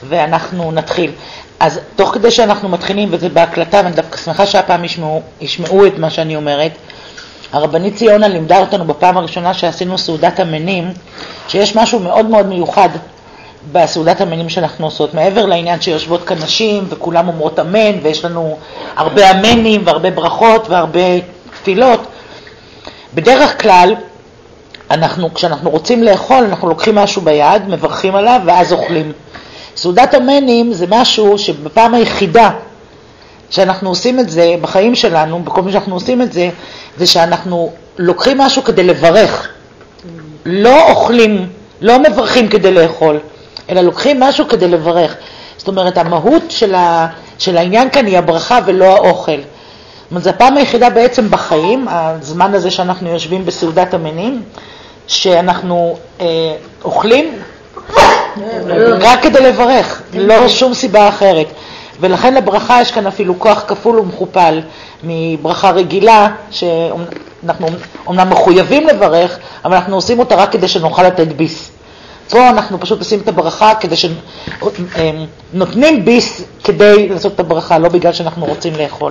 ואנחנו נתחיל. אז תוך כדי שאנחנו מתחילים, וזה בהקלטה, ואני דווקא שמחה שהפעם ישמעו את מה שאני אומרת, הרבנית ציונה לימדה אותנו בפעם הראשונה שעשינו סעודת המנים, שיש משהו מאוד מאוד מיוחד בסעודת המנים שאנחנו עושות, מעבר לעניין שיושבות כאן נשים וכולם אומרות אמן, ויש לנו הרבה אמנים והרבה ברכות והרבה תפילות. בדרך כלל, כשאנחנו רוצים לאכול, אנחנו לוקחים משהו ביד, מברכים עליו ואז אוכלים. סעודת המנים זה משהו שבפעם היחידה שאנחנו עושים את זה בחיים שלנו, בכל מה שאנחנו עושים את זה, זה שאנחנו לוקחים משהו כדי לברך. לא אוכלים, לא מברכים כדי לאכול, אלא לוקחים משהו כדי לברך. זאת אומרת, המהות של העניין כאן היא הברכה ולא האוכל. זאת אומרת, זו הפעם היחידה בעצם בחיים, הזמן הזה שאנחנו יושבים בסעודת המנים, שאנחנו אוכלים רק כדי לברך, לא שום סיבה אחרת. ולכן לברכה יש כאן אפילו כוח כפול ומכופל מברכה רגילה, שאנחנו אומנם מחויבים לברך, אבל אנחנו עושים אותה רק כדי שנוכל לתת ביס. פה אנחנו פשוט עושים את הברכה כדי שנותנים ביס כדי לעשות את הברכה, לא בגלל שאנחנו רוצים לאכול.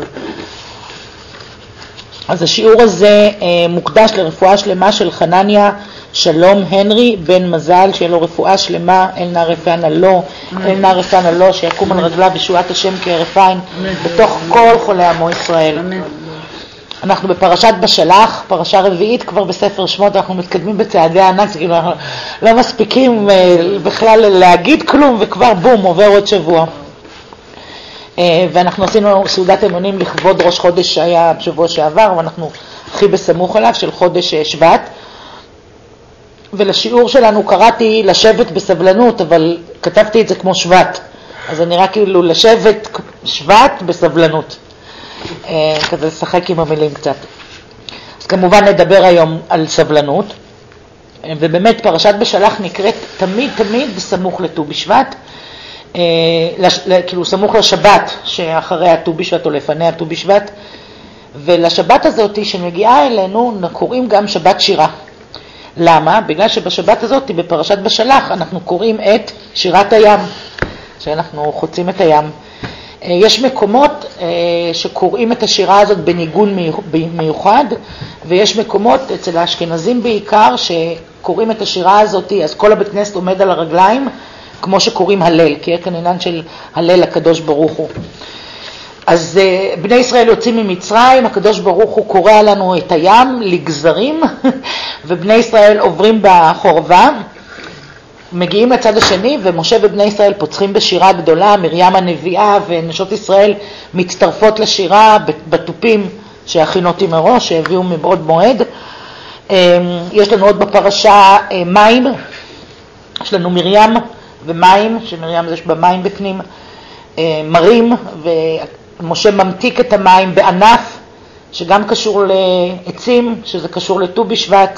אז השיעור הזה מוקדש לרפואה שלמה של חנניה שלום הנרי בן מזל, שיהיה לו רפואה שלמה, אל נא רפאנה לו, אל נא רפאנה לו, שיקום על רגליו ישועת השם כהרף עין בתוך כל חולי עמו ישראל. אנחנו בפרשת בשלח, פרשה רביעית כבר בספר שמות, אנחנו מתקדמים בצעדי הענק, זה כאילו אנחנו לא מספיקים בכלל להגיד כלום וכבר בום, עובר עוד שבוע. ואנחנו עשינו סעודת אמונים לכבוד ראש חודש שהיה בשבוע שעבר, ואנחנו הכי בסמוך אליו של חודש שבט. ולשיעור שלנו קראתי לשבת בסבלנות, אבל כתבתי את זה כמו שבט. אז אני רק כאילו לשבת שבט בסבלנות. כזה לשחק עם המילים קצת. אז כמובן נדבר היום על סבלנות. ובאמת פרשת בשלח נקראת תמיד בסמוך לט"ו בשבט. כאילו סמוך לשבת שאחרי הט"ו בשבט או לפני הט"ו בשבט. ולשבת הזאת שמגיעה אלינו קוראים גם שבת שירה. למה? בגלל שבשבת הזאת בפרשת בשלח אנחנו קוראים את שירת הים, שאנחנו חוצים את הים. יש מקומות שקוראים את השירה הזאת בניגון מיוחד, ויש מקומות אצל האשכנזים בעיקר שקוראים את השירה הזאת, אז כל הבית כנסת עומד על הרגליים כמו שקוראים הלל, כי יש כאן עניין של הלל הקדוש ברוך הוא. אז בני ישראל יוצאים ממצרים, הקדוש ברוך הוא קורא לנו את הים לגזרים, ובני ישראל עוברים בחורבה, מגיעים לצד השני, ומשה ובני ישראל פוצחים בשירה גדולה, מרים הנביאה ונשות ישראל מצטרפות לשירה בטופים שהכינותי מראש, שהביאו מבעוד מועד. יש לנו עוד בפרשה מים, יש לנו מרים ומים, שמרים יש בה מים בפנים, מרים, ומשה ממתיק את המים בענף, שגם קשור לעצים, שזה קשור לט"ו בשבט.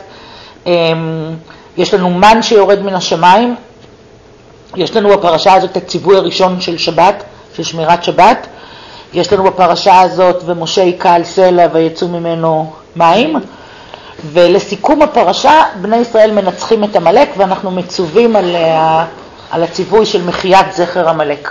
יש לנו מן שיורד מן השמיים, יש לנו בפרשה הזאת את ציווי הראשון של שבת, של שמירת שבת. יש לנו בפרשה הזאת ומשה היכה על סלע ויצאו ממנו מים. ולסיכום הפרשה, בני ישראל מנצחים את עמלק, ואנחנו מצווים על הציווי של מחיית זכר עמלק.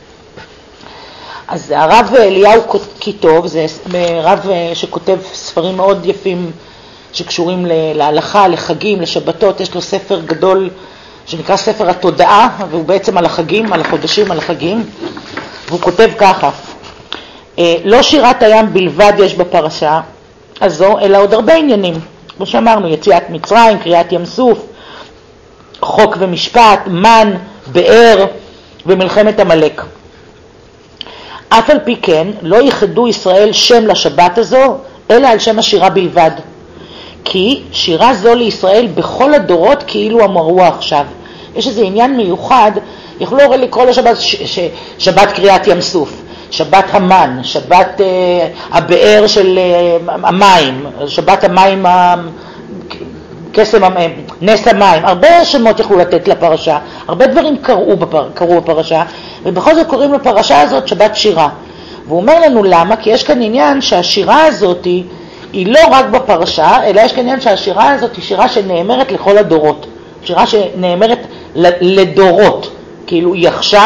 אז הרב אליהו כיתוב, זה רב שכותב ספרים מאוד יפים שקשורים להלכה, לחגים, לשבתות. יש לו ספר גדול שנקרא ספר התודעה, והוא בעצם על החגים, על החודשים, על החגים. והוא כותב ככה: לא שירת הים בלבד יש בפרשה הזו, אלא עוד הרבה עניינים. כמו שאמרנו, יציאת מצרים, קריאת ים סוף, חוק ומשפט, מן, באר ומלחמת עמלק. אף על פי כן, לא ייחדו ישראל שם לשבת הזו, אלא על שם השירה בלבד. כי שירה זו לישראל בכל הדורות כאילו אמרו עכשיו. יש איזה עניין מיוחד, יכלו לקרוא לשבת שבת קריאת ים סוף, שבת המן, שבת הבאר של המים, שבת המים, קסם, נס המים, הרבה שמות יכלו לתת לפרשה, הרבה דברים קראו בפרשה, ובכל זאת קוראים לפרשה הזאת שבת שירה. והוא אומר לנו למה? כי יש כאן עניין שהשירה הזאת היא לא רק בפרשה, אלא יש כאן עניין שהשירה הזאת היא שירה שנאמרת לכל הדורות, שירה שנאמרת לדורות, כאילו היא עכשיו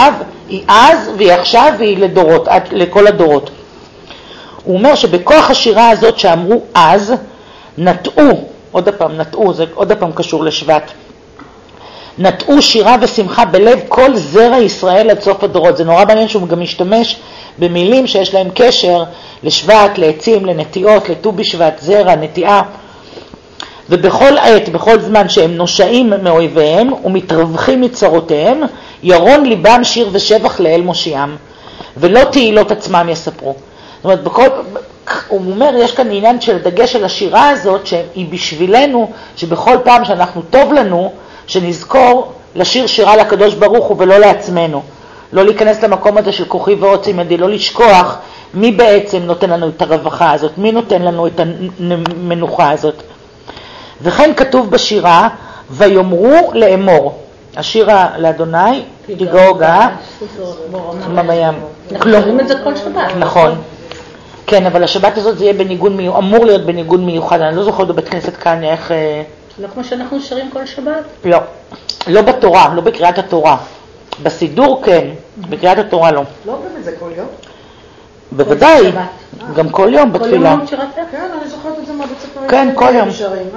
היא אז והיא עכשיו והיא לדורות, לכל הדורות. הוא אומר שבכוח השירה הזאת שאמרו אז, נטעו, עוד הפעם נטעו, זה עוד הפעם קשור לשבט, נטעו שירה ושמחה בלב כל זרע ישראל עד סוף הדורות. זה נורא מעניין שהוא גם משתמש במילים שיש להם קשר לשבט, לעצים, לנטיעות, לט"ו בשבט, זרע, נטיעה. ובכל עת, בכל זמן שהם נושעים מאויביהם ומתרווחים מצרותיהם, ירון ליבם שיר ושבח לאל מושיעם, ולא תהילות עצמם יספרו. זאת אומרת, הוא אומר, יש כאן עניין של דגש של השירה הזאת, שהיא בשבילנו, שבכל פעם שאנחנו טוב לנו, שנזכור לשיר שירה לקדוש ברוך הוא ולא לעצמנו. לא להיכנס למקום הזה של כוחי ועוצם ידי, לא לשכוח מי בעצם נותן לנו את הרווחה הזאת, מי נותן לנו את המנוחה הזאת. וכן כתוב בשירה, ויאמרו לאמור. השירה לאדוני, תיגעוגה, ממים. אומרים את זה כל שבת. נכון. כן, אבל השבת הזאת זה יהיה בניגון מיוחד, אמור להיות בניגון מיוחד. אני לא זוכרת בבית כנסת כאן איך... לא כמו שאנחנו שרים כל שבת? לא. לא בתורה, לא בקריאת התורה. בסידור כן, בקריאת התורה לא. לא אומרים את זה כל יום? בוודאי, גם כל יום בתפילה. כל יום שירת? כן, אני זוכרת את זה מהבית ספר. כן, כל יום.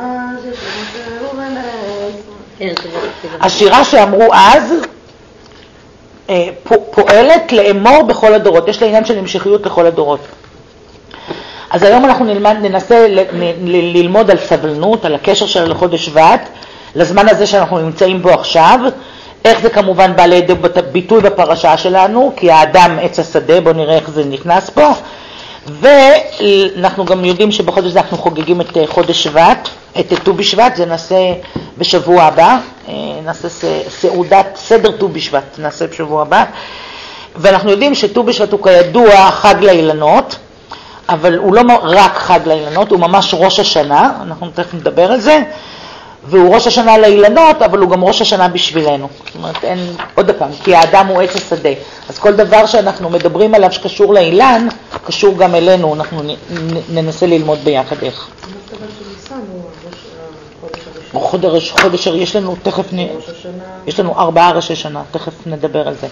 השירה שאמרו אז פועלת לאמור בכל הדורות, יש לה עניין של המשכיות לכל הדורות. אז היום אנחנו ננסה ללמוד על סבלנות, על הקשר שלה לחודש שבט, לזמן הזה שאנחנו נמצאים בו עכשיו, איך זה כמובן בא לידי ביטוי בפרשה שלנו, כי האדם עץ השדה, בואו נראה איך זה נכנס פה, ואנחנו גם יודעים שבחודש הזה אנחנו חוגגים את חודש שבט, את ט"ו בשבט, זה נעשה בשבוע הבא, נעשה סעודת סדר ט"ו בשבט, נעשה בשבוע הבא, ואנחנו יודעים שט"ו בשבט הוא כידוע חג לאילנות, אבל הוא לא רק חג לאילנות, הוא ממש ראש השנה, אנחנו תכף נדבר על זה, והוא ראש השנה לאילנות, אבל הוא גם ראש השנה בשבילנו. זאת אומרת, אין, עוד פעם, כי האדם הוא עץ השדה. אז כל דבר שאנחנו מדברים עליו שקשור לאילן, קשור גם אלינו, אנחנו ננסה ללמוד ביחד איך. חודש, יש לנו תכף, יש לנו 4 ראשי שנה, תכף נדבר על זה.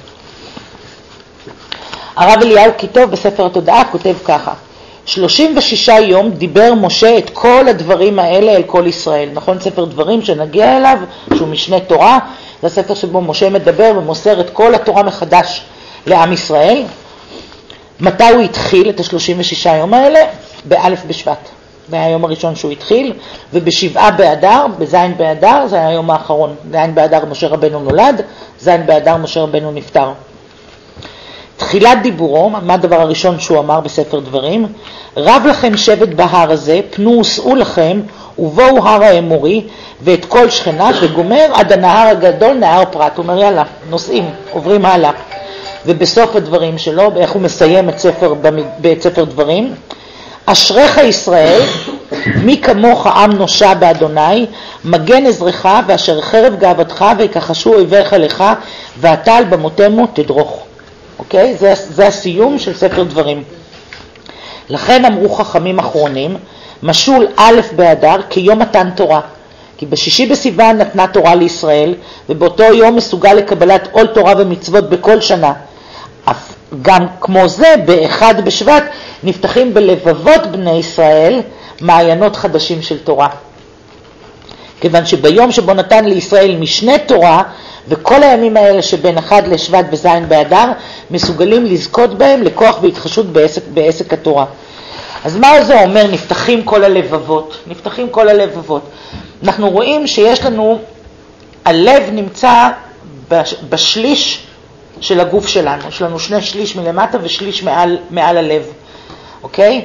הרב אליהו כיתוב בספר התודעה כותב ככה, 36 יום דיבר משה את כל הדברים האלה אל כל ישראל. נכון, ספר דברים שנגיע אליו, שהוא משנה תורה, זה הספר שבו משה מדבר ומוסר את כל התורה מחדש לעם ישראל. מתי הוא התחיל את ה-36 יום האלה? באלף בשבט. זה היה היום הראשון שהוא התחיל, ובשבעה באדר, בזין באדר, זה היה היום האחרון. זין באדר משה רבנו נולד, זין באדר משה רבנו נפטר. תחילת דיבורו, מה הדבר הראשון שהוא אמר בספר דברים? רב לכם שבט בהר הזה, פנו וסעו לכם, ובואו הר האמורי, ואת כל שכנת, וגומר עד הנהר הגדול, נהר פרת. הוא אומר, יאללה, נוסעים, עוברים הלאה. ובסוף הדברים שלו, איך הוא מסיים את ספר דברים? אשריך ישראל, מי כמוך עם נושע באדוני, מגן עזרך, ואשר חרב גאוותך, ויקחשו אויביך לך, ואתה על במותמו תדרוך. אוקיי? זה הסיום של ספר דברים. לכן אמרו חכמים אחרונים, משול א' באדר כיום מתן תורה. כי בשישי בסיוון נתנה תורה לישראל, ובאותו יום מסוגל לקבלת עול תורה ומצוות בכל שנה. גם כמו זה, באחד בשבט, נפתחים בלבבות בני ישראל מעיינות חדשים של תורה. כיוון שביום שבו נתן לישראל משנה תורה, וכל הימים האלה שבין אחד לשבט וזין באדר, מסוגלים לזכות בהם לכוח והתחשות בעסק התורה. אז מה זה אומר נפתחים כל הלבבות? נפתחים כל הלבבות. אנחנו רואים שיש לנו, הלב נמצא בשליש של הגוף שלנו. יש לנו 2/3 מלמטה ושליש מעל הלב. אוקיי?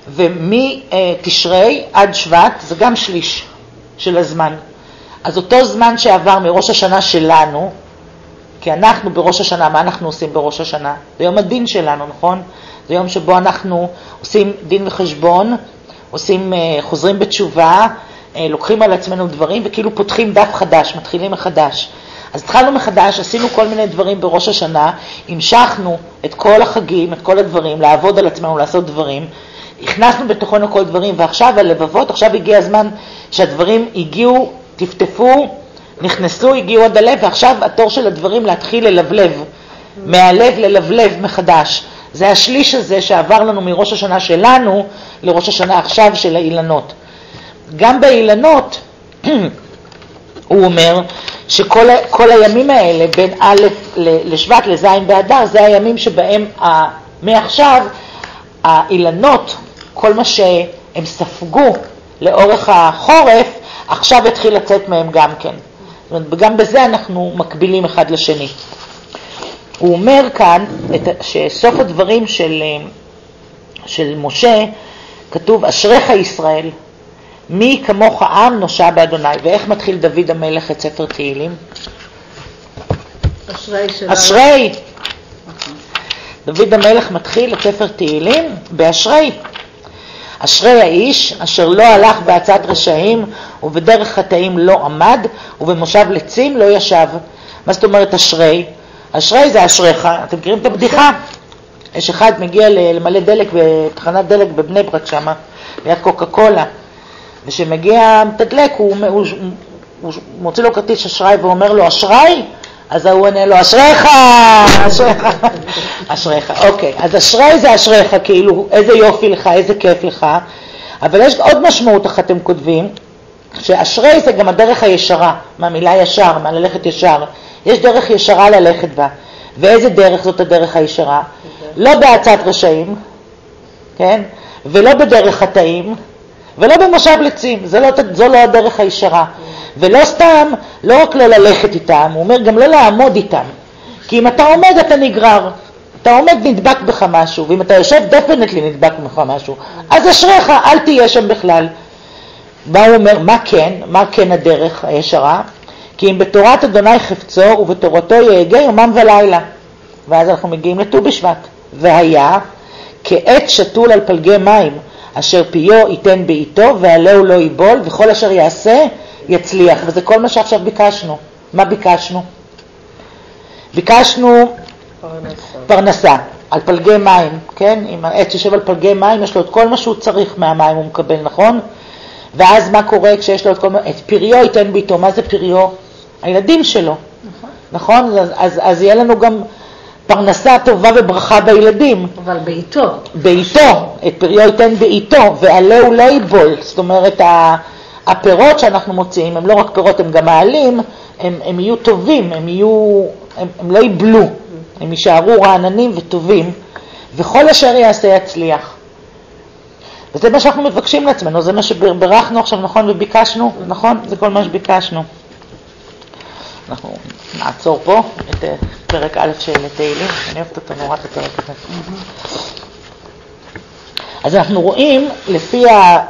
ומתשרי עד שבט זה גם שליש של הזמן. אז אותו זמן שעבר מראש השנה שלנו, כי אנחנו בראש השנה, מה אנחנו עושים בראש השנה? זה יום הדין שלנו, נכון? זה יום שבו אנחנו עושים דין וחשבון, חוזרים בתשובה, לוקחים על עצמנו דברים וכאילו פותחים דף חדש, מתחילים מחדש. אז התחלנו מחדש, עשינו כל מיני דברים בראש השנה, המשכנו את כל החגים, את כל הדברים, לעבוד על עצמנו, לעשות דברים, הכנסנו בתוכנו כל דברים, ועכשיו הלבבות, עכשיו הגיע הזמן שהדברים הגיעו, טפטפו, נכנסו, הגיעו עד הלב, ועכשיו התור של הדברים להתחיל ללבלב, מהלב ללבלב מחדש. זה השליש הזה שעבר לנו מראש השנה שלנו לראש השנה עכשיו של האילנות. גם באילנות הוא אומר שכל הימים האלה בין א' לשבט לזין באדר זה הימים שבהם מעכשיו האילנות, כל מה שהם ספגו לאורך החורף, עכשיו התחיל לצאת מהם גם כן. וגם בזה אנחנו מקבילים אחד לשני. הוא אומר כאן שסוף הדברים של משה כתוב אשריך ישראל, מי כמוך עם נושע באדוני. ואיך מתחיל דוד המלך את ספר תהילים? אשרי. דוד המלך מתחיל את ספר תהילים באשרי. אשרי האיש אשר לא הלך בעצת רשעים ובדרך חטאים לא עמד ובמושב לצים לא ישב. מה זאת אומרת אשרי? אשרי זה אשריך. אתם מכירים את הבדיחה? יש אחד מגיע למלא דלק בתחנת דלק בבני ברק שמה, ליד קוקה קולה, ושמגיע מתדלק הוא מוציא לו כרטיס אשראי ואומר לו אשראי, אז הוא עונה לו אשריך, אשריך, אשריך. אוקיי, אז אשרי זה אשריך, כאילו איזה יופי לך, איזה כיף לך. אבל יש עוד משמעות, איך אתם כותבים, שאשרי זה גם הדרך הישרה, מהמילה ישר, מהללכת ישר. יש דרך ישרה ללכת בה. ואיזה דרך זאת הדרך הישרה? לא בעצת רשעים, כן? ולא בדרך חטאים, ולא במושב לצים. זו לא הדרך הישרה. ולא סתם, לא רק לא ללכת איתם, הוא אומר גם לא לעמוד איתם. כי אם אתה עומד אתה נגרר, אתה עומד נדבק בך משהו, ואם אתה יושב דפנטלי נדבק בך משהו, אז אשריך, אל תהיה שם בכלל. מה הוא אומר? מה כן הדרך הישרה? כי אם בתורת אדוני חפצו ובתורתו יהגה יומם ולילה. ואז אנחנו מגיעים לט"ו בשבט. והיה כעת שתול על פלגי מים, אשר פיו ייתן בעיתו ועלהו לא ייבול, וכל אשר יעשה יצליח. וזה כל מה שעכשיו ביקשנו. מה ביקשנו? ביקשנו פרנסה על פלגי מים, כן? אם העץ יושב על פלגי מים, יש לו את כל מה שהוא צריך מהמים, הוא מקבל, נכון? ואז מה קורה כשיש לו את כל מה? את פריו ייתן בעיתו. מה זה פריו? הילדים שלו. נכון? אז יהיה לנו גם פרנסה טובה וברכה בילדים. אבל בעיתו. בעיתו. את פריו ייתן בעיתו, ועלהו לא ייבול. זאת אומרת, הפירות שאנחנו מוציאים, הם לא רק פירות, הם גם מעלים, הם יהיו טובים, הם לא ייבלו. הם יישארו רעננים וטובים, וכל אשר יעשה יצליח. וזה מה שאנחנו מבקשים לעצמנו, זה מה שברכנו עכשיו, נכון, וביקשנו, נכון? זה כל מה שביקשנו. אנחנו נעצור פה את פרק א' של תהילים, אני אוהבת אותו נורא את הפרק הזה. אז אנחנו רואים, לפי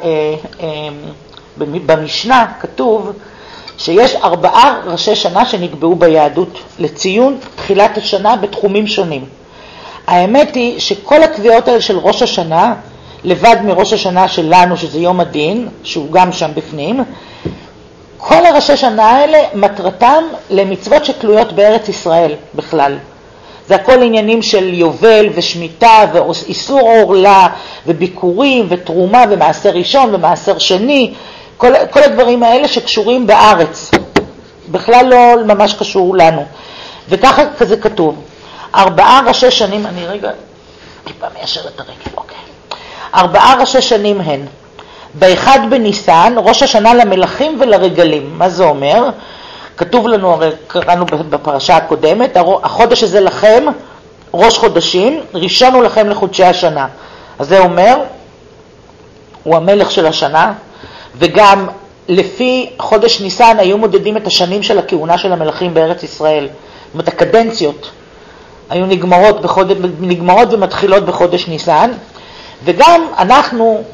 במשנה כתוב שיש 4 ראשי שנה שנקבעו ביהדות לציון תחילת השנה בתחומים שונים. האמת היא שכל הקביעות האלה של ראש השנה, לבד מראש השנה שלנו שזה יום הדין, שהוא גם שם בפנים, כל הראשי שנה האלה מטרתם למצוות שתלויות בארץ ישראל בכלל. זה הכל עניינים של יובל ושמיטה ואיסור עורלה וביקורים ותרומה ומעשר ראשון ומעשר שני, כל הדברים האלה שקשורים בארץ, בכלל לא ממש קשור לנו. וככה כזה כתוב, 4 ראשי שנים, אני רגע טיפה מיישר את הרגל, אוקיי. 4 ראשי שנים הן, באחד בניסן, ראש השנה למלכים ולרגלים. מה זה אומר? כתוב לנו, הרי קראנו בפרשה הקודמת, החודש הזה לכם ראש חודשים, ראשון הוא לכם לחודשי השנה. אז זה אומר, הוא המלך של השנה, וגם לפי חודש ניסן היו מודדים את השנים של הכהונה של המלכים בארץ ישראל. זאת אומרת, הקדנציות היו נגמרות ומתחילות בחודש ניסן, וגם אנחנו,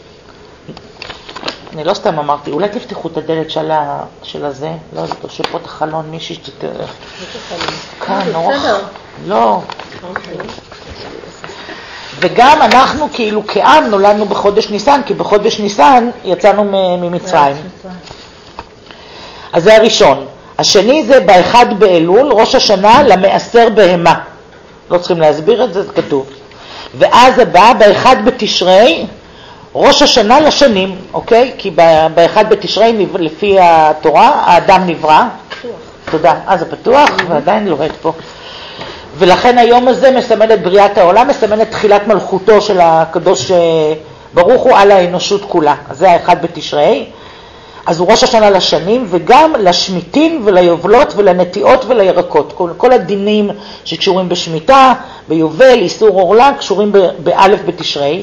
אני לא סתם אמרתי, אולי תפתחו את הדלת של הזה, לא, זה תושב פה את החלון, מישהי שתתראה. כאן, נורא. לא. וגם אנחנו כאילו כעם נולדנו בחודש ניסן, כי בחודש ניסן יצאנו ממצרים. אז זה הראשון. השני זה באחד באלול, ראש השנה למעשר בהמה. לא צריכים להסביר את זה, זה כתוב. ואז הבא, באחד בתשרי, ראש השנה לשנים, אוקיי? כי באחד בתשרי, לפי התורה, האדם נברא. פתוח. תודה. זה פתוח, ועדיין לוהט פה. ולכן היום הזה מסמן את בריאת העולם, מסמן את תחילת מלכותו של הקדוש ברוך הוא על האנושות כולה. אז זה האחד בתשרי. אז הוא ראש השנה לשנים, וגם לשמיטין וליובלות ולנטיעות ולירקות. כל הדינים שקשורים בשמיטה, ביובל, איסור עורלה, קשורים באלף בתשרי.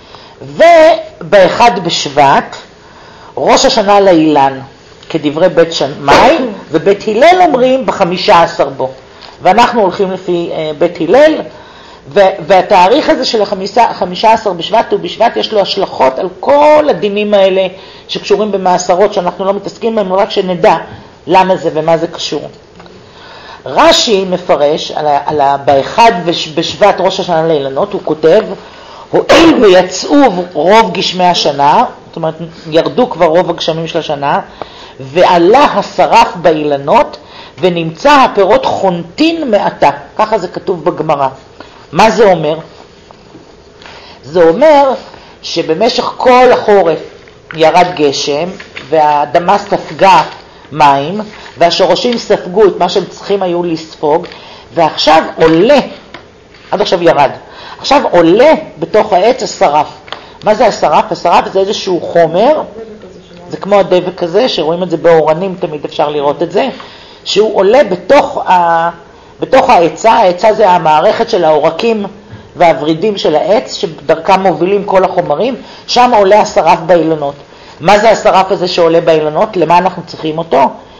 ובאחד בשבט, ראש השנה לאילן, כדברי בית שמאי, ובית הלל אומרים ב15 בו. ואנחנו הולכים לפי בית הלל, והתאריך הזה של ה15 בשבט ובשבט יש לו השלכות על כל הדינים האלה שקשורים במעשרות שאנחנו לא מתעסקים בהם, רק שנדע למה זה ומה זה קשור. רש"י מפרש באחד בשבט ראש השנה לאילנות, הוא כותב, הואיל ויצאו רוב גשמי השנה, זאת אומרת ירדו כבר רוב הגשמים של השנה, ועלה השרף באילנות, ונמצא הפירות חונטין מעטה. ככה זה כתוב בגמרא. מה זה אומר? זה אומר שבמשך כל החורף ירד גשם, והאדמה ספגה מים, והשורשים ספגו את מה שהם צריכים היו לספוג, ועכשיו עולה, עד עכשיו ירד, עכשיו עולה בתוך העץ השרף. מה זה השרף? השרף זה איזשהו חומר, זה כמו הדבק הזה, שרואים את זה באורנים, תמיד אפשר לראות את זה, שהוא עולה בתוך העצה. העצה זה המערכת של העורקים והוורידים של העץ, שדרכם מובילים כל החומרים, שם עולה השרף באילנות. מה זה השרף הזה שעולה באילנות? למה אנחנו צריכים אותו?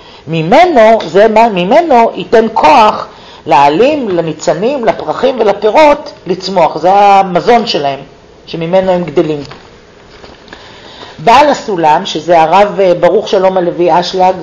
ממנו ייתן כוח לעלים, לניצנים, לפרחים ולפירות לצמוח. זה המזון שלהם, שממנו הם גדלים. בעל הסולם, שזה הרב ברוך שלום הלוי אשלג,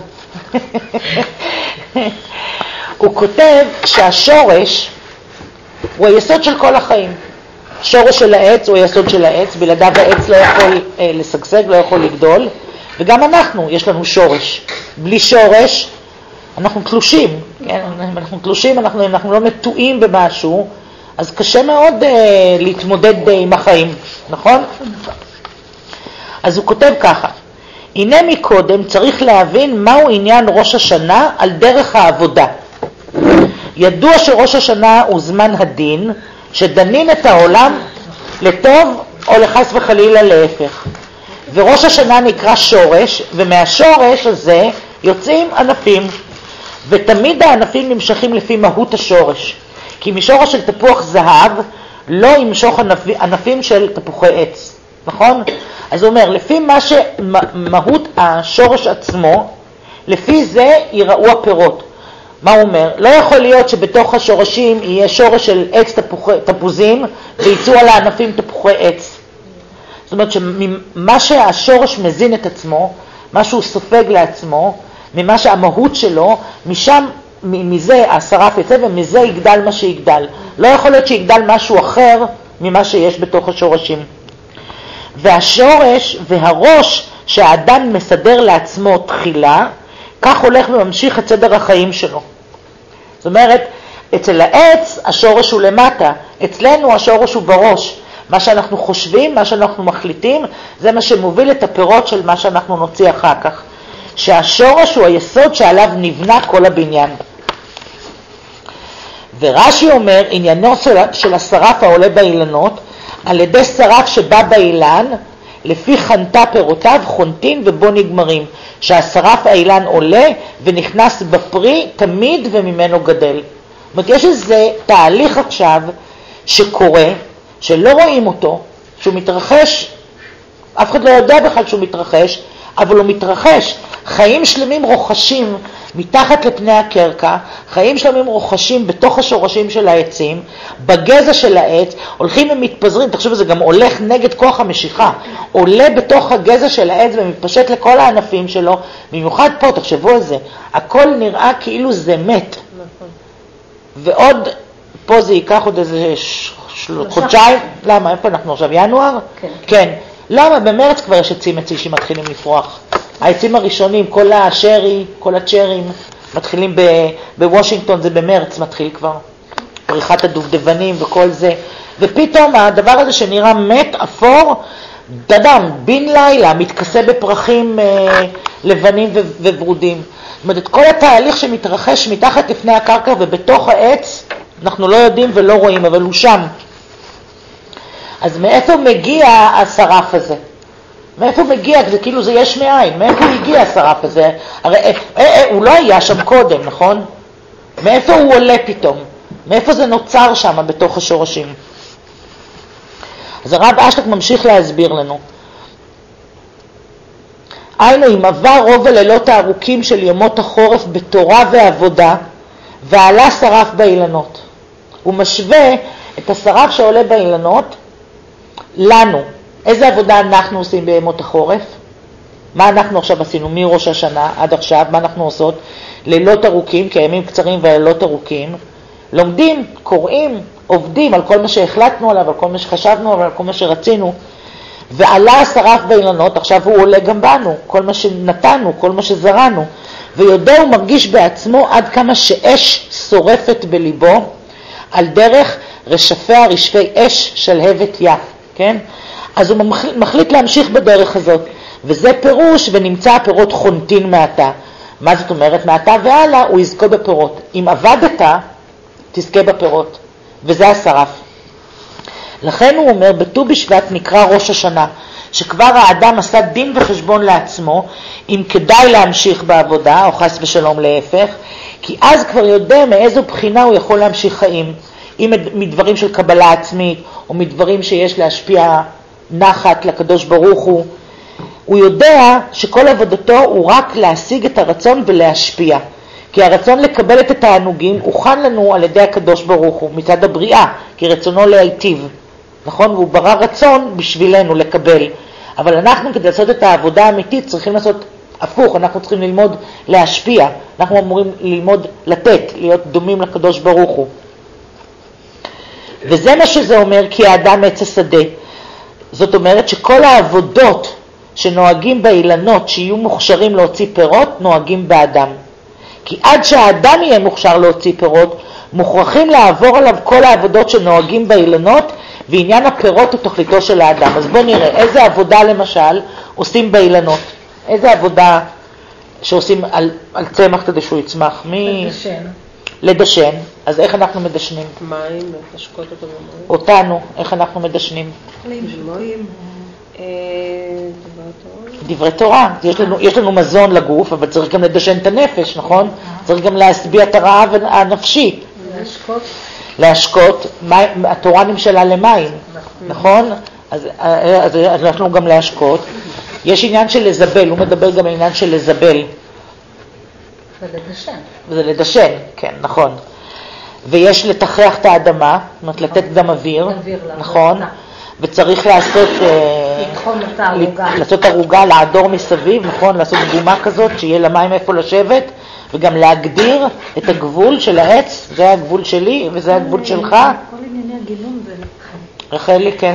הוא כותב שהשורש הוא היסוד של כל החיים. שורש של העץ הוא היסוד של העץ, בלעדיו העץ לא יכול לשגשג, לא יכול לגדול, וגם אנחנו, יש לנו שורש. בלי שורש אנחנו תלושים, כן? אנחנו תלושים, אנחנו לא נטועים במשהו, אז קשה מאוד להתמודד עם החיים, נכון? אז הוא כותב ככה, הנה מקודם צריך להבין מהו עניין ראש השנה על דרך העבודה. ידוע שראש השנה הוא זמן הדין, שדנין את העולם לטוב או לחס וחלילה להפך. וראש השנה נקרא שורש, ומהשורש הזה יוצאים ענפים, ותמיד הענפים נמשכים לפי מהות השורש. כי משורש של תפוח זהב לא ימשוך ענפים של תפוחי עץ, נכון? אז הוא אומר, לפי מה שמהות השורש עצמו, לפי זה ייראו הפירות. מה הוא אומר? לא יכול להיות שבתוך השורשים יהיה שורש של עץ תפוזים, ויצאו על הענפים תפוחי עץ. זאת אומרת שמה שהשורש מזין את עצמו, מה שהוא סופג לעצמו, ממה שהמהות שלו, משם, מזה השרף יצא ומזה יגדל מה שיגדל. לא יכול להיות שיגדל משהו אחר ממה שיש בתוך השורשים. והשורש והראש שהאדם מסדר לעצמו תחילה, כך הולך וממשיך את סדר החיים שלו. זאת אומרת, אצל העץ השורש הוא למטה, אצלנו השורש הוא בראש. מה שאנחנו חושבים, מה שאנחנו מחליטים, זה מה שמוביל את הפירות של מה שאנחנו נוציא אחר כך. שהשורש הוא היסוד שעליו נבנה כל הבניין. ורש"י אומר, עניינו של השרף העולה באילנות, על ידי שרף שבא באילן, לפי חנתה פירותיו, חונטין ובו נגמרים. שהשרף האילן עולה ונכנס בפרי תמיד וממנו גדל. זאת אומרת, יש איזה תהליך עכשיו שקורה, שלא רואים אותו, שהוא מתרחש, אף אחד לא יודע בכלל שהוא מתרחש, אבל הוא מתרחש. חיים שלמים רוחשים מתחת לפני הקרקע, חיים שלמים רוחשים בתוך השורשים של העצים, בגזע של העץ, הולכים ומתפזרים, תחשבו, זה גם הולך נגד כוח המשיכה, עולה בתוך הגזע של העץ ומתפשט לכל הענפים שלו, במיוחד פה, תחשבו על זה, הכל נראה כאילו זה מת. ועוד, פה זה ייקח עוד איזה חודשיים, למה, איפה אנחנו עכשיו, ינואר? כן. למה? במרץ כבר יש עצים שמתחילים לפרוח. העצים הראשונים, כל השרי, כל הצ'רים, מתחילים בוושינגטון, זה במרץ מתחיל כבר. פריחת הדובדבנים וכל זה. ופתאום הדבר הזה שנראה מת, אפור, דדם, בין לילה, מתכסה בפרחים לבנים וברודים. זאת אומרת, כל התהליך שמתרחש מתחת לפני הקרקע ובתוך העץ, אנחנו לא יודעים ולא רואים, אבל הוא שם. אז מאיפה מגיע השרף הזה? מאיפה מגיע? זה כאילו זה יש מאין. מאיפה הגיע השרף הזה? הרי הוא לא היה שם קודם, נכון? מאיפה הוא עולה פתאום? מאיפה זה נוצר שם בתוך השורשים? אז הרב אשלג ממשיך להסביר לנו. היינו, אם עבר רוב הלילות הארוכים של ימות החורף בתורה ועבודה, ועלה שרף באילנות. הוא משווה את השרף שעולה באילנות לנו. איזה עבודה אנחנו עושים בימות החורף? מה אנחנו עכשיו עשינו מראש השנה עד עכשיו? מה אנחנו עושות? לילות ארוכים, כי הימים קצרים והלילות ארוכים. לומדים, קוראים, עובדים על כל מה שהחלטנו עליו, על כל מה שחשבנו עליו, על כל מה שרצינו. ועלה השרף באילנות, עכשיו הוא עולה גם בנו, כל מה שנתנו, כל מה שזרענו. ויודע ומרגיש בעצמו עד כמה שאש שורפת בליבו, על דרך רשפיה רשפי אש שלהבת יא, כן? אז הוא מחליט להמשיך בדרך הזאת, וזה פירוש ונמצא הפירות חונטין מעתה. מה זאת אומרת? מעתה והלאה הוא יזכה בפירות. אם עבדת, תזכה בפירות, וזה השרף. לכן הוא אומר, בט"ו בשבט נקרא ראש השנה, שכבר האדם עשה דין וחשבון לעצמו, אם כדאי להמשיך בעבודה, או חס ושלום להפך, כי אז כבר יודע מאיזו בחינה הוא יכול להמשיך חיים, אם מדברים של קבלה עצמית, או מדברים שיש להשפיע נחת לקדוש ברוך הוא. הוא יודע שכל עבודתו הוא רק להשיג את הרצון ולהשפיע, כי הרצון לקבל את התענוגים הוכן לנו על ידי הקדוש ברוך הוא, מצד הבריאה, כי רצונו להיטיב. נכון? והוא ברא רצון בשבילנו לקבל. אבל אנחנו כדי לעשות את העבודה האמיתית צריכים לעשות הפוך, אנחנו צריכים ללמוד להשפיע. אנחנו אמורים ללמוד לתת, להיות דומים לקדוש ברוך הוא. וזה מה שזה אומר, כי האדם עץ השדה. זאת אומרת שכל העבודות שנוהגים באילנות שיהיו מוכשרים להוציא פירות, נוהגים באדם. כי עד שהאדם יהיה מוכשר להוציא פירות, מוכרחים לעבור עליו כל העבודות שנוהגים באילנות, ועניין הפירות הוא תכליתו של האדם. אז בואו נראה איזה עבודה למשל עושים באילנות. איזה עבודה שעושים על צמח כדי שהוא יצמח? לדשן. לדשן. אז איך אנחנו מדשנים? מים, לשקוט אותו במים. אותנו, איך אנחנו מדשנים? מים. דברי תורה. יש לנו מזון לגוף, אבל צריך גם לדשן את הנפש, נכון? צריך גם להשביע את הרעב הנפשי. להשקות, התורה נמשלה למים, נכון? אז אנחנו גם להשקות. יש עניין של לזבל, הוא מדבר גם על עניין של לזבל. ולדשן. וזה לדשן, כן, נכון. ויש לתחרח את האדמה, זאת אומרת לתת גם אוויר, נכון? וצריך לעשות לעשות ערוגה, לעדור מסביב, נכון? לעשות גומה כזאת, שיהיה למים איפה לשבת, וגם להגדיר את הגבול של העץ, זה הגבול שלי וזה הגבול שלך. כל ענייני הגילום זה רחלי, כן.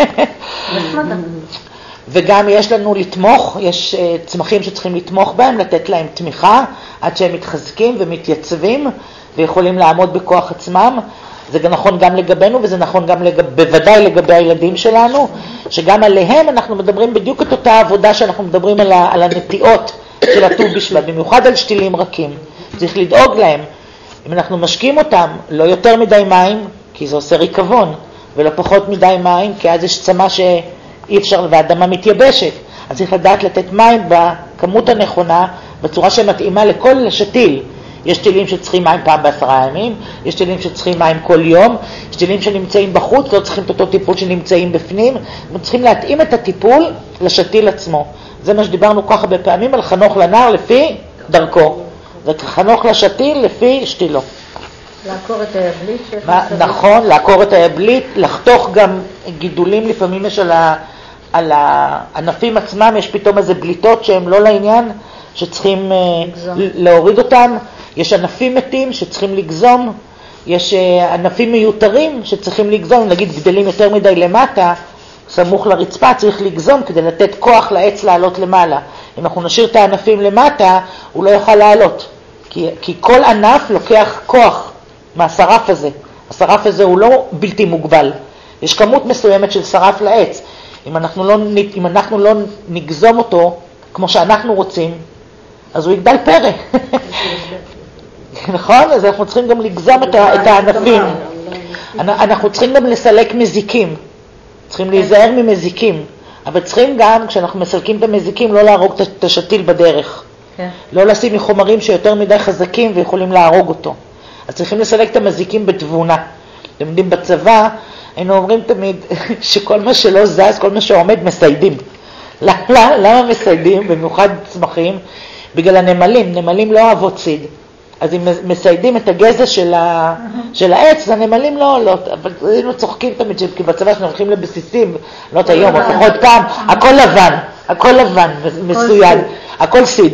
וגם יש לנו לתמוך, יש צמחים שצריכים לתמוך בהם, לתת להם תמיכה, עד שהם מתחזקים ומתייצבים, ויכולים לעמוד בכוח עצמם. זה נכון גם לגבינו, וזה נכון גם בוודאי לגבי הילדים שלנו, שגם עליהם אנחנו מדברים בדיוק את אותה עבודה שאנחנו מדברים על הנטיעות של הט"ו בשבט, במיוחד על שתילים רכים. צריך לדאוג להם. אם אנחנו משקים אותם, לא יותר מדי מים, כי זה עושה ריקבון, ולא פחות מדי מים, כי אז יש צמא שאי אפשר, והאדמה מתייבשת. אז צריך לדעת לתת מים בכמות הנכונה, בצורה שמתאימה לכל שתיל. יש שתילים שצריכים מים פעם ב10 ימים, יש שתילים שצריכים מים כל יום, יש שתילים שנמצאים בחוץ, לא צריכים את אותו טיפול שנמצאים בפנים, צריכים להתאים את הטיפול לשתיל עצמו. זה מה שדיברנו ככה בפעמים על חנוך לנער לפי דרכו. זה חנוך לשתיל לפי שתילו. לעקור את היבלית. נכון, לעקור את היבלית, לחתוך גם גידולים, לפעמים יש על הענפים עצמם, יש פתאום איזה בליטות שהן לא לעניין, שצריכים להוריד אותם. יש ענפים מתים שצריכים לגזום, יש ענפים מיותרים שצריכים לגזום, נגיד גדלים יותר מדי למטה, סמוך לרצפה, צריך לגזום כדי לתת כוח לעץ לעלות למעלה. אם אנחנו נשאיר את הענפים למטה, הוא לא יוכל לעלות, כי כל ענף לוקח כוח מהשרף הזה. השרף הזה הוא לא בלתי מוגבל, יש כמות מסוימת של שרף לעץ. אם אנחנו לא נגזום אותו כמו שאנחנו רוצים, אז הוא יגדל פרא. נכון? אז אנחנו צריכים גם לגזום את הענפים. אנחנו צריכים גם לסלק מזיקים. צריכים להיזהר ממזיקים. אבל צריכים גם, כשאנחנו מסלקים את המזיקים, לא להרוג את השתיל בדרך. לא לשים מחומרים שיותר מדי חזקים ויכולים להרוג אותו. אז צריכים לסלק את המזיקים בתבונה. אתם יודעים, בצבא היינו אומרים תמיד שכל מה שלא זז, כל מה שעומד, מסיידים. למה מסיידים? במיוחד צמחים. בגלל הנמלים. נמלים לא אוהבות ציד. אז אם מסיידים את הגזע של העץ, הנמלים לא עולות. אבל היינו צוחקים תמיד, כי בצבא שאנחנו הולכים לבסיסים, לא את היום, לפחות פעם, הכל לבן, מסויד, הכל סיד.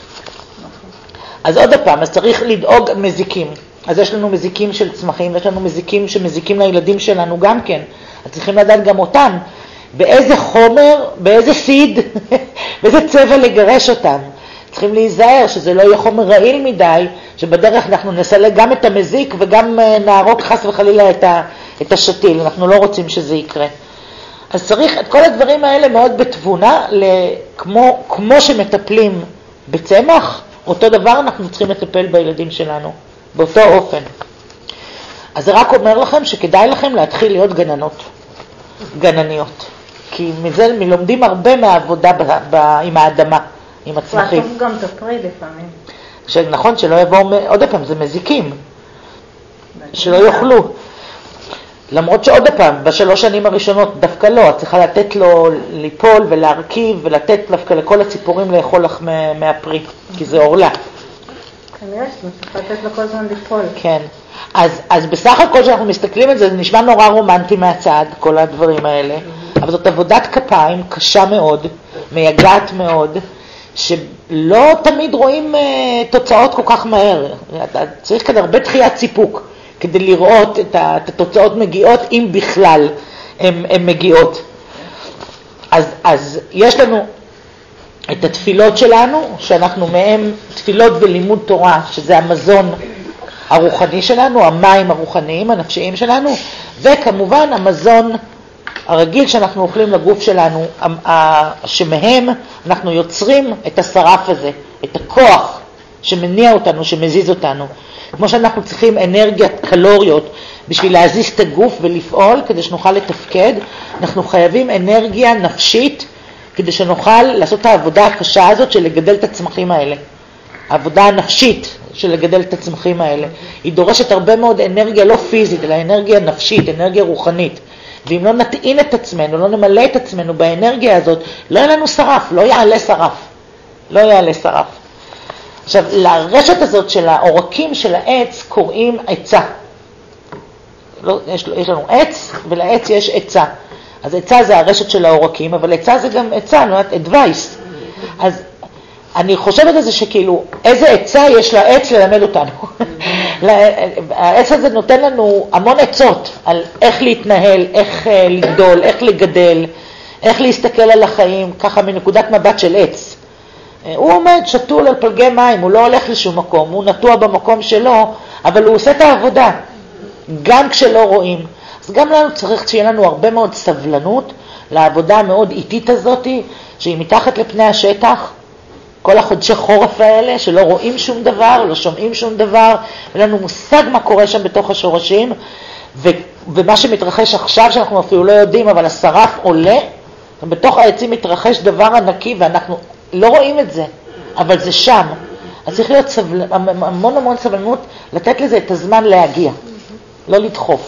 אז עוד פעם, אז צריך לדאוג מזיקים. אז יש לנו מזיקים של צמחים, ויש לנו מזיקים שמזיקים לילדים שלנו גם כן. אז צריכים לדעת גם אותם, באיזה חומר, באיזה סיד, באיזה צבע לגרש אותם. צריכים להיזהר שזה לא יהיה חומר רעיל מדי, שבדרך אנחנו נסלק גם את המזיק וגם נהרוג חס וחלילה את השתיל. אנחנו לא רוצים שזה יקרה. אז צריך את כל הדברים האלה מאוד בתבונה, כמו שמטפלים בצמח, אותו דבר אנחנו צריכים לטפל בילדים שלנו, באותו אופן. אז זה רק אומר לכם שכדאי לכם להתחיל להיות גנניות. כי מזה מלומדים הרבה מהעבודה עם האדמה, עם הצמחים. לעטוף גם את הפרי לפעמים. נכון, שלא יבואו, עוד פעם, זה מזיקים, שלא יאכלו. למרות שעוד פעם, בשלוש שנים הראשונות דווקא לא, את צריכה לתת לו ליפול ולהרכיב ולתת דווקא לכל הציפורים לאכול לך מהפרי, כי זה אורלה. כנראה שצריך לתת לו כל זמן ליפול. כן, אז בסך הכל שאנחנו מסתכלים על זה, זה נשמע נורא רומנטי מהצד, כל הדברים האלה, אבל זאת עבודת כפיים קשה מאוד, מייגעת מאוד, שלא תמיד רואים תוצאות כל כך מהר. צריך כאן הרבה דחיית סיפוק כדי לראות את התוצאות מגיעות, אם בכלל הן מגיעות. אז יש לנו את התפילות שלנו, שאנחנו מהם תפילות ולימוד תורה, שזה המזון הרוחני שלנו, המים הרוחניים, הנפשיים שלנו, וכמובן המזון הרגיל שאנחנו אוכלים לגוף שלנו, שמהם אנחנו יוצרים את השרף הזה, את הכוח שמניע אותנו, שמזיז אותנו. כמו שאנחנו צריכים אנרגיית קלוריות בשביל להזיז את הגוף ולפעול כדי שנוכל לתפקד, אנחנו חייבים אנרגיה נפשית כדי שנוכל לעשות את העבודה הקשה הזאת של לגדל את הצמחים האלה. העבודה הנפשית של לגדל את הצמחים האלה. היא דורשת הרבה מאוד אנרגיה לא פיזית, אלא אנרגיה נפשית, אנרגיה רוחנית. ואם לא נטעין את עצמנו, לא נמלא את עצמנו באנרגיה הזאת, לא יהיה לנו שרף, לא יעלה שרף. לא יעלה שרף. עכשיו, לרשת הזאת של העורקים של העץ קוראים עצה. לא, יש לנו עץ, ולעץ יש עצה. אז עצה זה הרשת של העורקים, אבל עצה זה גם עצה, לא יודעת, advice. אז אני חושבת על זה שכאילו, איזה עצה יש לעץ ללמד אותנו. העץ הזה נותן לנו המון עצות על איך להתנהל, איך לגדול, איך לגדל, איך להסתכל על החיים, ככה מנקודת מבט של עץ. הוא עומד שתול על פלגי מים, הוא לא הולך לשום מקום, הוא נטוע במקום שלו, אבל הוא עושה את העבודה, גם כשלא רואים. אז גם לנו צריך שיהיה לנו הרבה מאוד סבלנות לעבודה המאוד איטית הזאת, שהיא מתחת לפני השטח, כל החודשי חורף האלה שלא רואים שום דבר, לא שומעים שום דבר, אין לנו מושג מה קורה שם בתוך השורשים, ומה שמתרחש עכשיו שאנחנו אפילו לא יודעים, אבל השרף עולה, ובתוך העצים מתרחש דבר ענקי ואנחנו לא רואים את זה, אבל זה שם. אז צריך להיות המון סבלנות, לתת לזה את הזמן להגיע, לא לדחוף.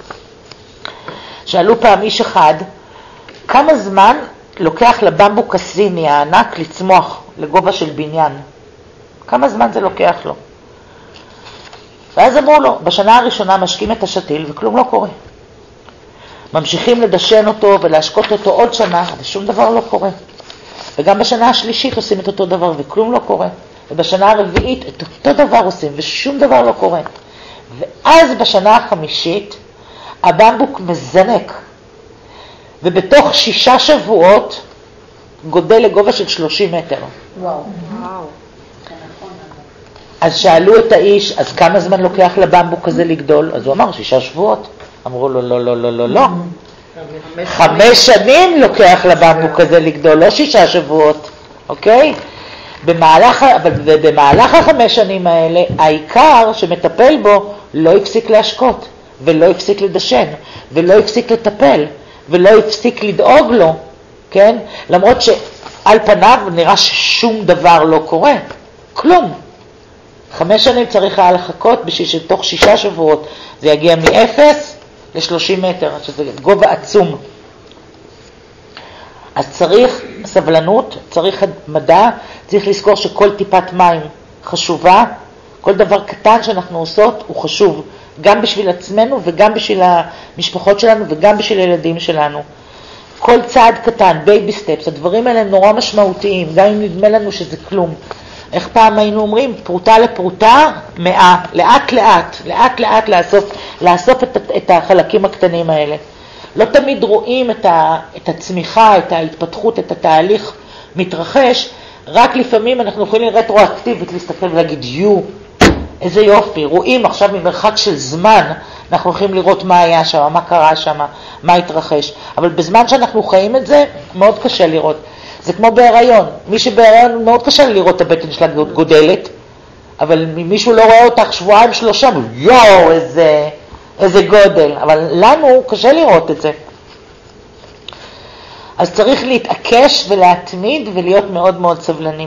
שאלו פעם איש אחד, כמה זמן לוקח לבמבוק הסיני הענק לצמוח לגובה של בניין? כמה זמן זה לוקח לו? ואז אמרו לו, בשנה הראשונה משקים את השתיל וכלום לא קורה. ממשיכים לדשן אותו ולהשקות אותו עוד שנה, ושום דבר לא קורה. וגם בשנה השלישית עושים את אותו דבר וכלום לא קורה. ובשנה הרביעית את אותו דבר עושים ושום דבר לא קורה. ואז בשנה החמישית הבמבוק מזנק. ובתוך 6 שבועות גודל לגובה של 30 מטר. וואו. אז שאלו את האיש, אז כמה זמן לוקח לבמבוק הזה לגדול? אז הוא אמר 6 שבועות. אמרו לו, לא. 5 שנים לוקח לבמבוק הזה לגדול, לא 6 שבועות, אוקיי? במהלך 5 שנים האלה, העיקר שמטפל בו לא הפסיק להשקות, ולא הפסיק לדשן, ולא הפסיק לטפל, ולא הפסיק לדאוג לו, כן? למרות שעל פניו נראה ששום דבר לא קורה, כלום. 5 שנים צריך היה לחכות בשביל שתוך 6 שבועות זה יגיע מ-0 ל-30 מטר, שזה גובה עצום. אז צריך סבלנות, צריך מדע, צריך לזכור שכל טיפת מים חשובה, כל דבר קטן שאנחנו עושות הוא חשוב, גם בשביל עצמנו וגם בשביל המשפחות שלנו וגם בשביל הילדים שלנו. כל צעד קטן, בייבי סטפס, הדברים האלה נורא משמעותיים, גם אם נדמה לנו שזה כלום. איך פעם היינו אומרים? פרוטה לפרוטה, 100, לאט לאט לאסוף את החלקים הקטנים האלה. לא תמיד רואים את הצמיחה, את ההתפתחות, את התהליך מתרחש, רק לפעמים אנחנו יכולים רטרואקטיבית להסתכל ולהגיד, איזה יופי, רואים עכשיו ממרחק של זמן, אנחנו יכולים לראות מה היה שם, מה קרה שם, מה התרחש. אבל בזמן שאנחנו חיים את זה, מאוד קשה לראות. זה כמו בהיריון. מי שבהיריון מאוד קשה לראות את הבטן שלה גודלת, אבל מישהו לא רואה אותך 2-3 שבועות, יואו, איזה גודל. אבל לנו קשה לראות את זה. אז צריך להתעקש ולהתמיד ולהיות מאוד מאוד סבלנים.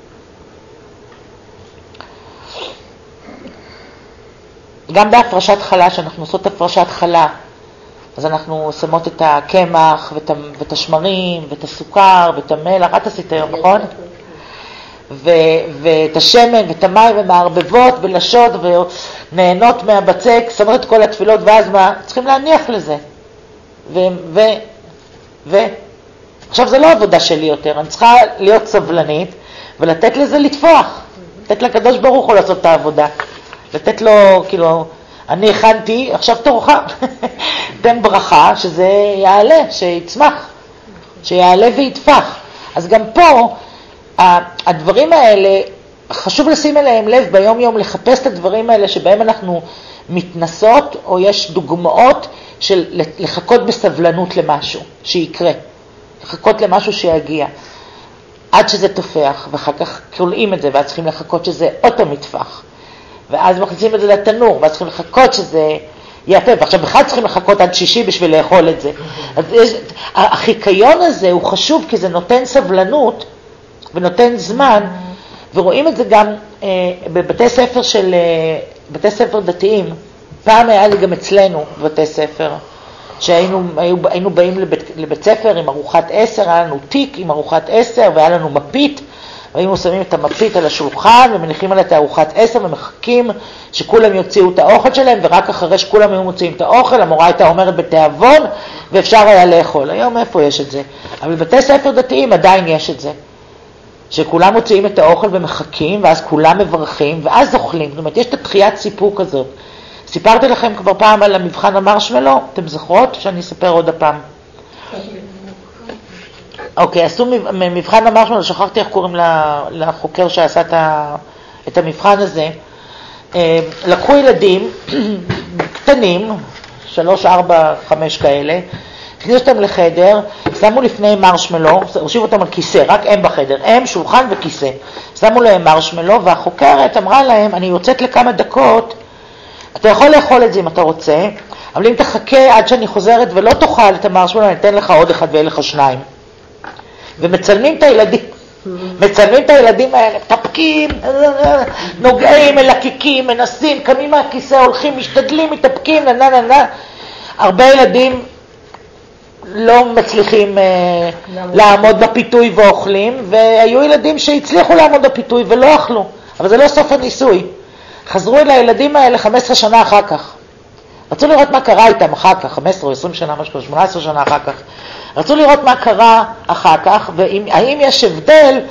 גם בהפרשת חלה, שאנחנו עושות הפרשת חלה, אז אנחנו שמות את הקמח ואת השמרים ואת הסוכר ואת המלח, את עשית היום, נכון? ואת השמן ואת המים ומערבבות ולשות ונהנות מהבצק, שמות את כל התפילות, ואז מה? צריכים להניח לזה. עכשיו זה לא עבודה שלי יותר, אני צריכה להיות סבלנית ולתת לזה לתפוח, לתת לקדוש ברוך הוא לעשות את העבודה. לתת לו, כאילו, אני הכנתי, עכשיו תורך, תן ברכה שזה יעלה, שיצמח, שיעלה ויתפח. אז גם פה, הדברים האלה, חשוב לשים אליהם לב ביום יום, לחפש את הדברים האלה שבהם אנחנו מתנסות, או יש דוגמאות של לחכות בסבלנות למשהו שיקרה, לחכות למשהו שיגיע, עד שזה תופח, ואחר כך קולעים את זה, ואז צריכים לחכות שזה אותו מתפח. ואז מכניסים את זה לתנור, ואז צריכים לחכות שזה יפה, ועכשיו בכלל צריכים לחכות עד 6 בשביל לאכול את זה. אז החיקיון הזה הוא חשוב, כי זה נותן סבלנות, ונותן זמן, ורואים את זה גם בבתי ספר בתי ספר דתיים. פעם היה לי גם אצלנו בבתי ספר, שהיינו באים לבית ספר עם ארוחת 10, היה לנו תיק עם ארוחת 10, והיה לנו מפית, והיינו שמים את המפית על השולחן ומניחים עליה את ארוחת 10 ומחכים שכולם יוציאו את האוכל שלהם, ורק אחרי שכולם היו מוציאים את האוכל, המורה הייתה אומרת בתיאבון ואפשר היה לאכול. היום איפה יש את זה? אבל בבתי ספר דתיים עדיין יש את זה. שכולם מוציאים את האוכל ומחכים, ואז כולם מברכים, ואז אוכלים. זאת אומרת, יש את התחיית סיפוק הזאת. סיפרתי לכם כבר פעם על המבחן המרשמלו, אתם זוכרות? שאני אספר עוד הפעם. אוקיי, עשו מבחן המרשמלו, שכחתי איך קוראים לחוקר שעשה את המבחן הזה. לקחו ילדים קטנים, 3, 4, 5 כאלה, הכניסו אותם לחדר, שמו לפני מרשמלו, הושיבו אותם על כיסא, רק הם בחדר, הם, שולחן וכיסא. שמו להם מרשמלו, והחוקרת אמרה להם, אני יוצאת לכמה דקות, אתה יכול לאכול את זה אם אתה רוצה, אבל אם תחכה עד שאני חוזרת ולא תאכל את המרשמלו, אני אתן לך עוד 1 ויהיה לך 2. ומצלמים את הילדים. מצלמים את הילדים האלה, טפקים, נוגעים, מלקיקים, מנסים, קמים מהכיסא, הולכים, משתדלים, מתאפקים, הרבה ילדים לא מצליחים לעמוד בפיתוי ואוכלים, והיו ילדים שהצליחו לעמוד בפיתוי ולא אכלו, אבל זה לא סוף הניסוי. חזרו אל הילדים האלה 15 שנה אחר כך. רצו לראות מה קרה איתם אחר כך, 15 או 20 שנה, 18 שנה אחר כך. רצו לראות מה קרה אחר כך, והאם יש הבדל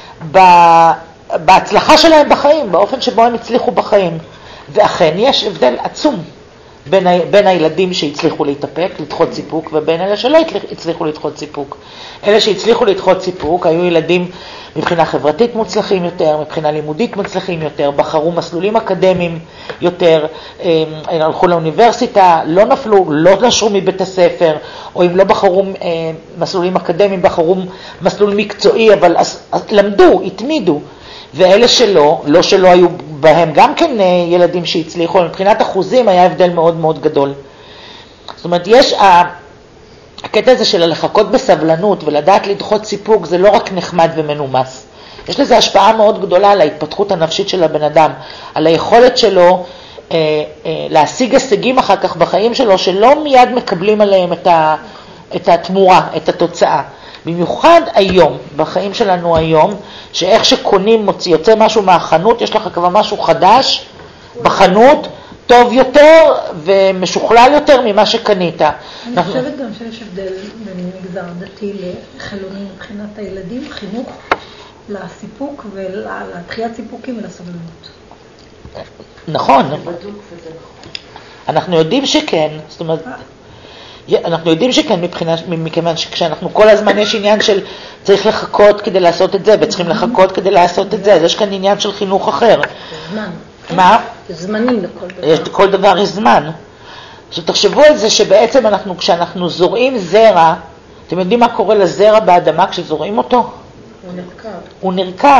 בהצלחה שלהם בחיים, באופן שבו הם הצליחו בחיים. ואכן יש הבדל עצום בין הילדים שהצליחו להתאפק, לדחות סיפוק, ובין אלה שלא הצליחו לדחות סיפוק. אלה שהצליחו לדחות סיפוק היו ילדים מבחינה חברתית מוצלחים יותר, מבחינה לימודית מוצלחים יותר, בחרו מסלולים אקדמיים יותר, הלכו לאוניברסיטה, לא נפלו, לא נשרו מבית הספר, או אם לא בחרו מסלולים אקדמיים, בחרו מסלול מקצועי, אבל למדו, התמידו, ואלה שלא, לא שלא היו בהם גם כן ילדים שהצליחו, מבחינת אחוזים היה הבדל מאוד מאוד גדול. זאת אומרת, יש הקטע הזה של לחכות בסבלנות ולדעת לדחות סיפוק, זה לא רק נחמד ומנומס. יש לזה השפעה מאוד גדולה על ההתפתחות הנפשית של הבן אדם, על היכולת שלו להשיג הישגים אחר כך בחיים שלו, שלא מיד מקבלים עליהם את התמורה, את התוצאה. במיוחד היום, בחיים שלנו היום, שאיך שקונים יוצא משהו מהחנות, יש לך כבר משהו חדש בחנות, טוב יותר ומשוכלל יותר ממה שקנית. אני חושבת גם שיש הבדל בין מגזר דתי לחילוני מבחינת הילדים, חינוך לסיפוק ולדחיית סיפוקים ולסבלנות. נכון. אנחנו יודעים שכן, זאת אומרת, אנחנו יודעים שכן מכיוון שכשאנחנו כל הזמן יש עניין של צריך לחכות כדי לעשות את זה וצריכים לחכות כדי לעשות את זה, אז יש כאן עניין של חינוך אחר. זמן. מה? זמנים לכל דבר. יש לכל דבר יש זמן. עכשיו תחשבו על זה שבעצם כשאנחנו זורעים זרע, אתם יודעים מה קורה לזרע באדמה כשזורעים אותו? הוא נרכב.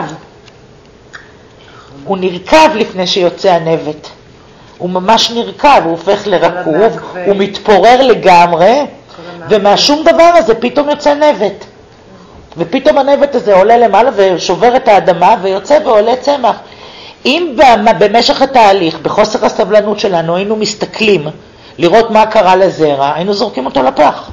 הוא נרכב לפני שיוצא הנבט. הוא ממש נרכב, הוא הופך לרקוב, הוא מתפורר לגמרי, ומהשום דבר הזה פתאום יוצא נבט. ופתאום הנבט הזה עולה למעלה ושובר את האדמה ויוצא ועולה צמח. אם במשך התהליך, בחוסר הסבלנות שלנו, היינו מסתכלים לראות מה קרה לזרע, היינו זורקים אותו לפח.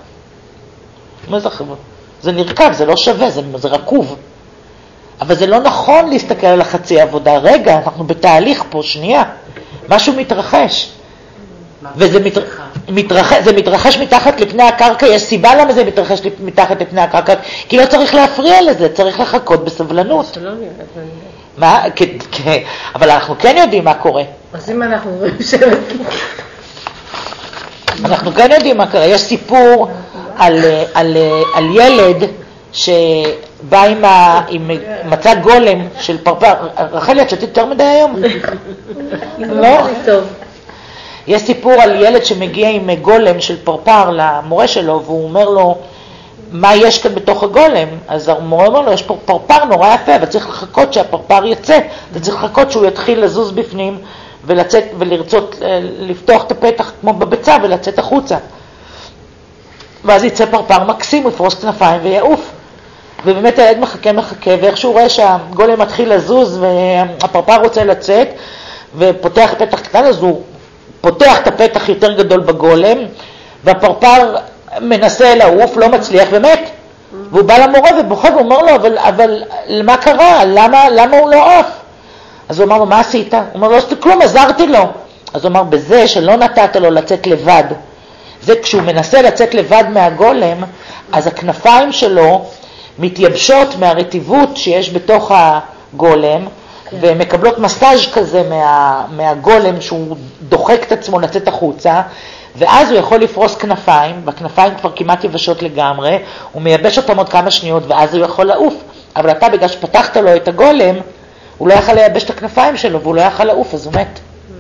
זה נרכב, זה לא שווה, זה רקוב. אבל זה לא נכון להסתכל על החצי עבודה. רגע, אנחנו בתהליך פה, שנייה. משהו מתרחש. וזה מתרחש מתחת לפני הקרקע. יש סיבה למה זה מתרחש מתחת לפני הקרקע. כי לא צריך להפריע לזה, צריך לחכות בסבלנות. מה? אבל אנחנו כן יודעים מה קורה. אז אם אנחנו רואים שבט... אנחנו כן יודעים מה קורה. יש סיפור על ילד שבא עם מצא גולם של פרפר. רחלי, את שתית יותר מדי היום? לא? יש סיפור על ילד שמגיע עם גולם של פרפר למורה שלו, והוא אומר לו, מה יש כאן בתוך הגולם? אז המורה אומר לו, יש פה פרפר נורא יפה, וצריך לחכות שהפרפר יצא, וצריך לחכות שהוא יתחיל לזוז בפנים, ולצאת ולרצות לפתוח את הפתח כמו בביצה ולצאת החוצה. ואז יצא פרפר מקסים, הוא יפרוס כנפיים ויעוף. ובאמת הילד מחכה, ואיך שהוא רואה שהגולם מתחיל לזוז והפרפר רוצה לצאת, ופותח פתח קטן, אז הוא פותח את הפתח יותר גדול בגולם, והפרפר מנסה לעוף, לא מצליח ומת. והוא בא למורה ובוכה ואומר לו, אבל מה קרה? למה הוא לא עף? אז הוא אמר לו, מה עשית? הוא אומר לו, לא כלום, עזרתי לו. אז הוא אמר, בזה שלא נתת לו לצאת לבד. זה כשהוא מנסה לצאת לבד מהגולם, אז הכנפיים שלו מתייבשות מהרטיבות שיש בתוך הגולם, ומקבלות מסאז' כזה מהגולם שהוא דוחק את עצמו לצאת החוצה, ואז הוא יכול לפרוס כנפיים, והכנפיים כבר כמעט יבשות לגמרי, הוא מייבש אותם עוד כמה שניות, ואז הוא יכול לעוף. אבל אתה, בגלל שפתחת לו את הגולם, הוא לא יכל לייבש את הכנפיים שלו, והוא לא יכל לעוף, אז הוא מת.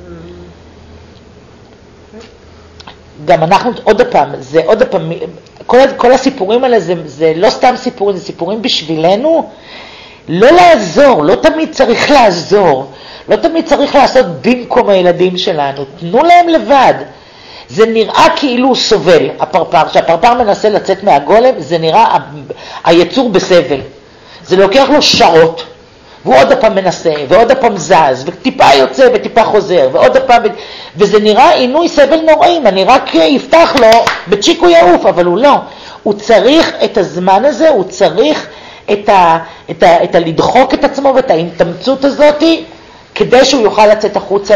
גם אנחנו, עוד פעם, כל הסיפורים האלה, זה לא סתם סיפורים, זה סיפורים בשבילנו, לא לעזור, לא תמיד צריך לעזור, לא תמיד צריך לעשות במקום הילדים שלנו, תנו להם לבד. זה נראה כאילו הוא סובל, הפרפר, כשהפרפר מנסה לצאת מהגולם, זה נראה היצור בסבל. זה לוקח לו שעות, והוא עוד הפעם מנסה, ועוד הפעם זז, וטיפה יוצא וטיפה חוזר, ועוד הפעם, וזה נראה עינוי סבל נוראים, אני רק יפתח לו, בצ'יקו יעוף, אבל הוא לא. הוא צריך את הזמן הזה, הוא צריך את לדחוק את עצמו ואת ההתאמצות הזאת, כדי שהוא יוכל לצאת החוצה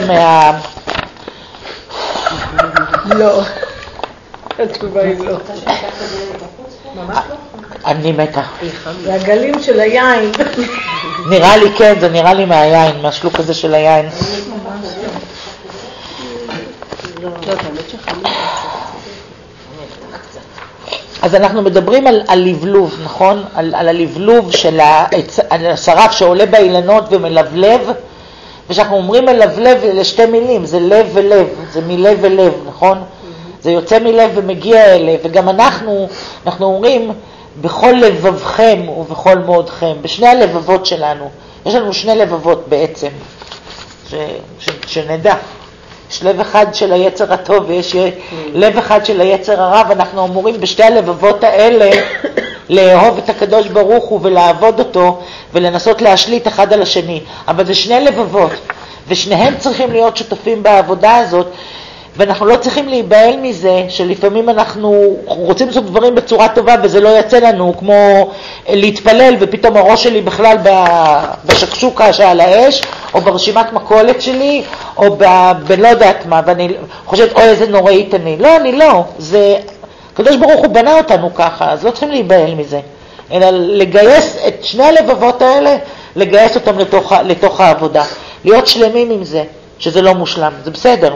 לא. התשובה היא לא. ממש לא. אני מתה. זה הגלים של היין. נראה לי כן, זה נראה לי מהיין, מהשלוק הזה של היין. אז אנחנו מדברים על לבלוב, נכון? על הלבלוב של השרף שעולה באילנות ומלבלב, ושאנחנו אומרים מלבלב לשתי מילים, זה לב ולב, זה מלב ולב, נכון? זה יוצא מלב ומגיע אליו, וגם אנחנו אומרים בכל לבבכם ובכל מאודכם, בשני הלבבות שלנו, יש לנו שני לבבות בעצם, שנדע. יש לב אחד של היצר הטוב ויש לב אחד של היצר הרע, ואנחנו אמורים בשתי הלבבות האלה לאהוב את הקדוש ברוך הוא ולעבוד אותו ולנסות להשליט אחד על השני. אבל זה שני לבבות, ושניהם צריכים להיות שותפים בעבודה הזאת, ואנחנו לא צריכים להיבהל מזה שלפעמים אנחנו רוצים לעשות דברים בצורה טובה וזה לא יצא לנו, כמו להתפלל ופתאום הראש שלי בכלל בשקשוקה שעל האש, או ברשימת מכולת שלי, או בלא יודעת מה, ואני חושבת, אוי איזה נוראית אני. לא, אני לא. זה, הקדוש ברוך הוא בנה אותנו ככה, אז לא צריכים להיבהל מזה. אלא לגייס את שני הלבבות האלה, לגייס אותם לתוך העבודה. להיות שלמים עם זה, שזה לא מושלם. זה בסדר.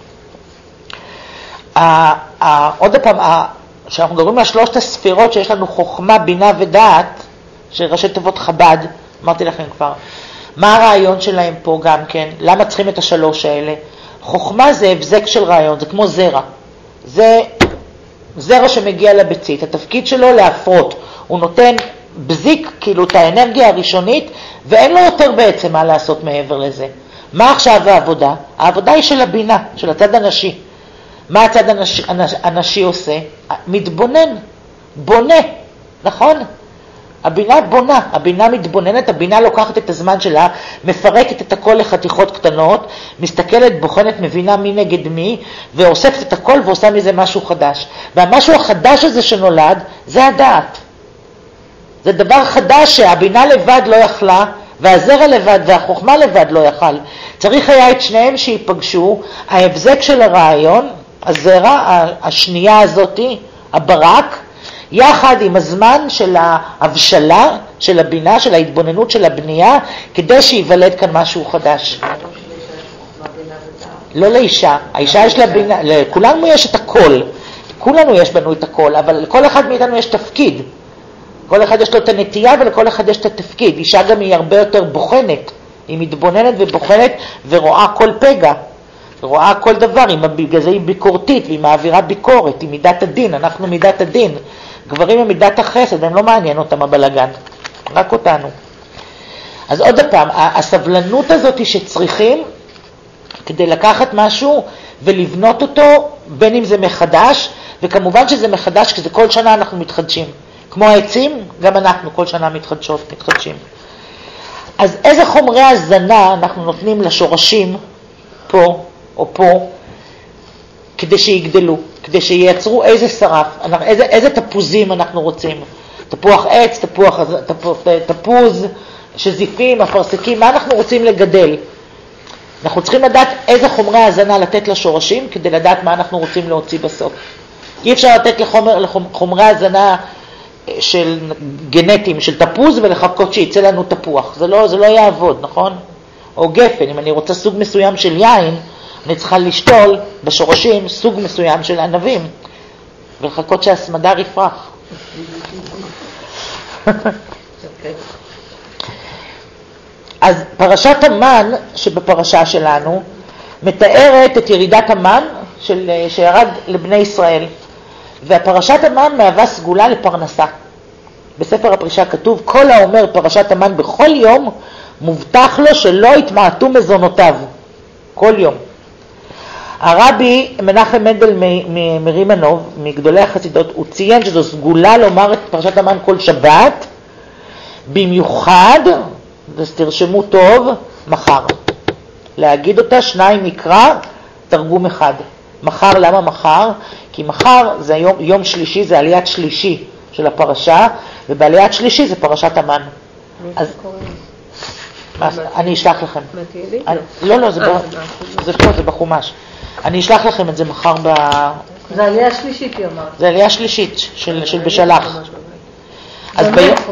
עוד פעם, כשאנחנו מדברים על שלושת הספירות שיש לנו חוכמה, בינה ודעת, שראשי תיבות חב"ד, אמרתי לכם כבר, מה הרעיון שלהם פה גם כן? למה צריכים את השלוש האלה? חוכמה זה הבזק של רעיון, זה כמו זרע. זה זרע שמגיע לביצית, התפקיד שלו להפרות. הוא נותן בזיק, כאילו את האנרגיה הראשונית, ואין לו יותר בעצם מה לעשות מעבר לזה. מה עכשיו העבודה? העבודה היא של הבינה, של הצד הנשי. מה הצד הנשי עושה? מתבונן, בונה, נכון? הבינה בונה, הבינה מתבוננת, הבינה לוקחת את הזמן שלה, מפרקת את הכל לחתיכות קטנות, מסתכלת, בוחנת, מבינה מי נגד מי, ואוספת את הכל ועושה מזה משהו חדש. והמשהו החדש הזה שנולד, זה הדעת. זה דבר חדש שהבינה לבד לא יכלה, והזרע לבד והחוכמה לבד לא יכל. צריך היה את שניהם שיפגשו, ההבזק של הרעיון, הזרע, השנייה הזאת, הברק, יחד עם הזמן של ההבשלה, של הבינה, של ההתבוננות של הבנייה, כדי שיוולד כאן משהו חדש. לא לאישה, האישה יש לה בינה, לכולנו יש את הכל, כולנו יש בנו את הכל, אבל לכל אחד מאיתנו יש תפקיד. כל אחד יש לו את הנטייה ולכל אחד יש את התפקיד. אישה גם היא הרבה יותר בוחנת, היא מתבוננת ובוחנת ורואה כל פגע. רואה כל דבר, בגלל זה היא ביקורתית, והיא מעבירה ביקורת, היא מידת הדין, אנחנו מידת הדין. גברים הם מידת החסד, הם לא מעניין אותם הבלגן, רק אותנו. אז עוד פעם, הסבלנות הזאת שצריכים, כדי לקחת משהו ולבנות אותו, בין אם זה מחדש, וכמובן שזה מחדש, כי זה כל שנה אנחנו מתחדשים. כמו העצים, גם אנחנו כל שנה מתחדשים. אז איזה חומרי הזנה אנחנו נותנים לשורשים פה, או פה, כדי שיגדלו, כדי שייצרו איזה שרף, איזה תפוזים אנחנו רוצים. תפוח עץ, תפוז, שזיפים, אפרסקים, מה אנחנו רוצים לגדל? אנחנו צריכים לדעת איזה חומרי הזנה לתת לשורשים, כדי לדעת מה אנחנו רוצים להוציא בסוף. אי אפשר לתת לחומרי הזנה של גנטיים, של תפוז, ולחכות שיצא לנו תפוח. זה לא יעבוד, נכון? או גפן, אם אני רוצה סוג מסוים של יין, אני צריכה לשתול בשורשים סוג מסוים של ענבים, ולחכות שהסמדר יפרח. אז פרשת המן שבפרשה שלנו מתארת את ירידת המן שירד לבני ישראל, והפרשת המן מהווה סגולה לפרנסה. בספר הפרישה כתוב, כל האומר פרשת המן בכל יום, מובטח לו שלא יתמעטו מזונותיו. כל יום. הרבי מנחם מנדל מרימנוב, מגדולי החסידות, הוא ציין שזו סגולה לומר את פרשת המן כל שבת, במיוחד, תרשמו טוב, מחר. להגיד אותה, 2 מקרא, תרגום 1. מחר, למה מחר? כי מחר זה יום שלישי, זה עליית שלישי של הפרשה, ובעליית שלישי זה פרשת המן. אז אני אשלח לכם. לא, זה פה, זה בחומש. אני אשלח לכם את זה מחר זה עלייה שלישית, היא אמרת. זה עלייה שלישית של בשלח. אז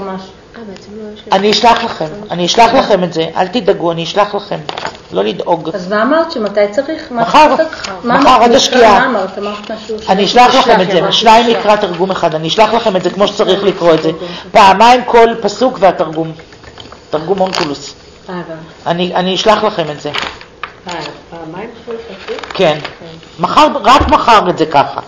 אני אשלח לכם את זה, אל תדאגו, אני אשלח לכם, לא לדאוג. אז מה אמרת שמתי צריך? מחר עד השקיעה. מה אמרת? אמרת משהו? אני אשלח לכם את זה, 2 מקרא תרגום 1, אני אשלח לכם את זה כמו שצריך לקרוא את זה. פעמיים כל פסוק והתרגום, תרגום אונקולוס. אני אשלח לכם את זה. פעמיים כל פסוק? כן, רק מחר את זה ככה.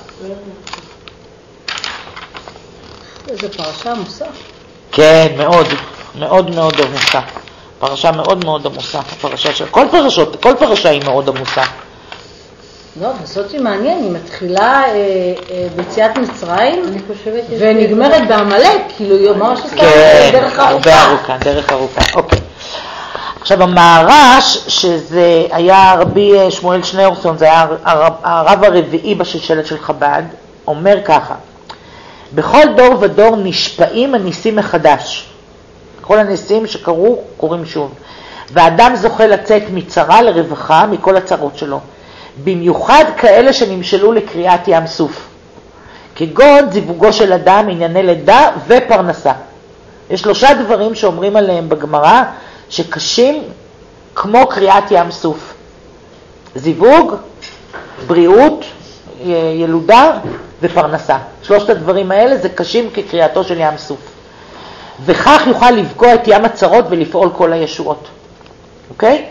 איזה פרשה עמוסה. כן, מאוד, מאוד מאוד עמוסה. פרשה מאוד מאוד עמוסה, כל פרשה היא מאוד עמוסה. לא, זאת היא מעניין, היא מתחילה ביציאת מצרים ונגמרת בעמלק, כאילו היא ממש עושה דרך ארוכה. הרבה ארוכה, דרך ארוכה, אוקיי. עכשיו המהר"ש, שזה היה רבי שמואל שניאורסון, זה היה הרב הרביעי בשושלת של חב"ד, אומר ככה, בכל דור ודור נשפעים הניסים מחדש. כל הניסים שקרו, קורים שוב. והאדם זוכה לצאת מצרה לרווחה מכל הצרות שלו. במיוחד כאלה שנמשלו לקריאת ים סוף. כגון זיווגו של אדם, ענייני לידה ופרנסה. יש 3 דברים שאומרים עליהם בגמרא שקשים כמו קריאת ים סוף. זיווג, בריאות, ילודה ופרנסה. 3 הדברים האלה זה קשים כקריאתו של ים סוף. וכך יוכל לבקוע את ים הצרות ולפעול כל הישועות. אוקיי?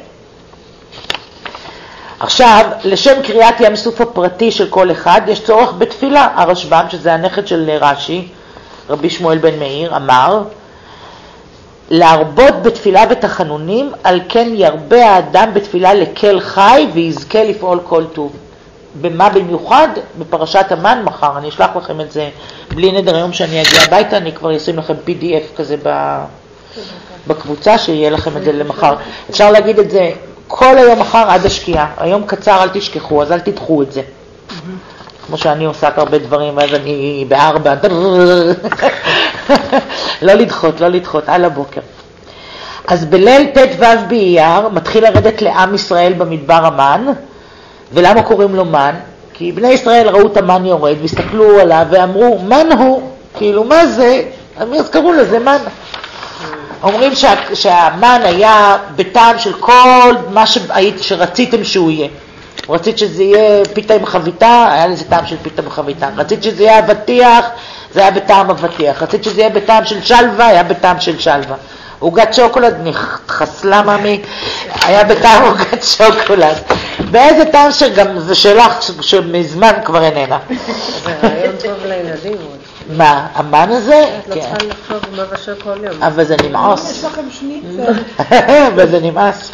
עכשיו, לשם קריאת ים סוף הפרטי של כל אחד, יש צורך בתפילה. הרשב"ם, שזה הנכד של רש"י, רבי שמואל בן מאיר, אמר, להרבות בתפילה ותחנונים, על כן ירבה האדם בתפילה לקל חי ויזכה לפעול כל טוב. במה במיוחד? בפרשת המן מחר. אני אשלח לכם את זה בלי נדר היום שאני אגיע הביתה, אני כבר אשים לכם PDF כזה בקבוצה, שיהיה לכם את זה למחר. אפשר להגיד את זה כל היום מחר עד השקיעה. היום קצר, אל תשכחו, אז אל תדחו את זה. כמו שאני עושה הרבה דברים, ואז אני ב4. לא לדחות, על הבוקר. אז בליל ט"ו באייר מתחיל לרדת לעם ישראל במדבר המן, ולמה קוראים לו מן? כי בני ישראל ראו את המן יורד, והסתכלו עליו ואמרו, מן הוא? כאילו, מה זה? אז קראו לזה מן. אומרים שהמן היה בטעם של כל מה שרציתם שהוא יהיה. רצית שזה יהיה פיתה עם חביתה, היה לזה טעם של פיתה עם חביתה. רצית שזה יהיה אבטיח, זה היה בטעם אבטיח. רצית שזה יהיה בטעם של שלווה, היה בטעם של שלווה. עוגת שוקולד, חסלה ממי, היה בטעם עוגת שוקולד. באיזה טעם שגם זה שלך שמזמן כבר איננה. זה רעיון טוב לילדים. מה, המן הזה? את לא צריכה לחשוב מה בשביל כל יום. אבל זה נמאס. יש לכם שניצל. אבל זה נמאס.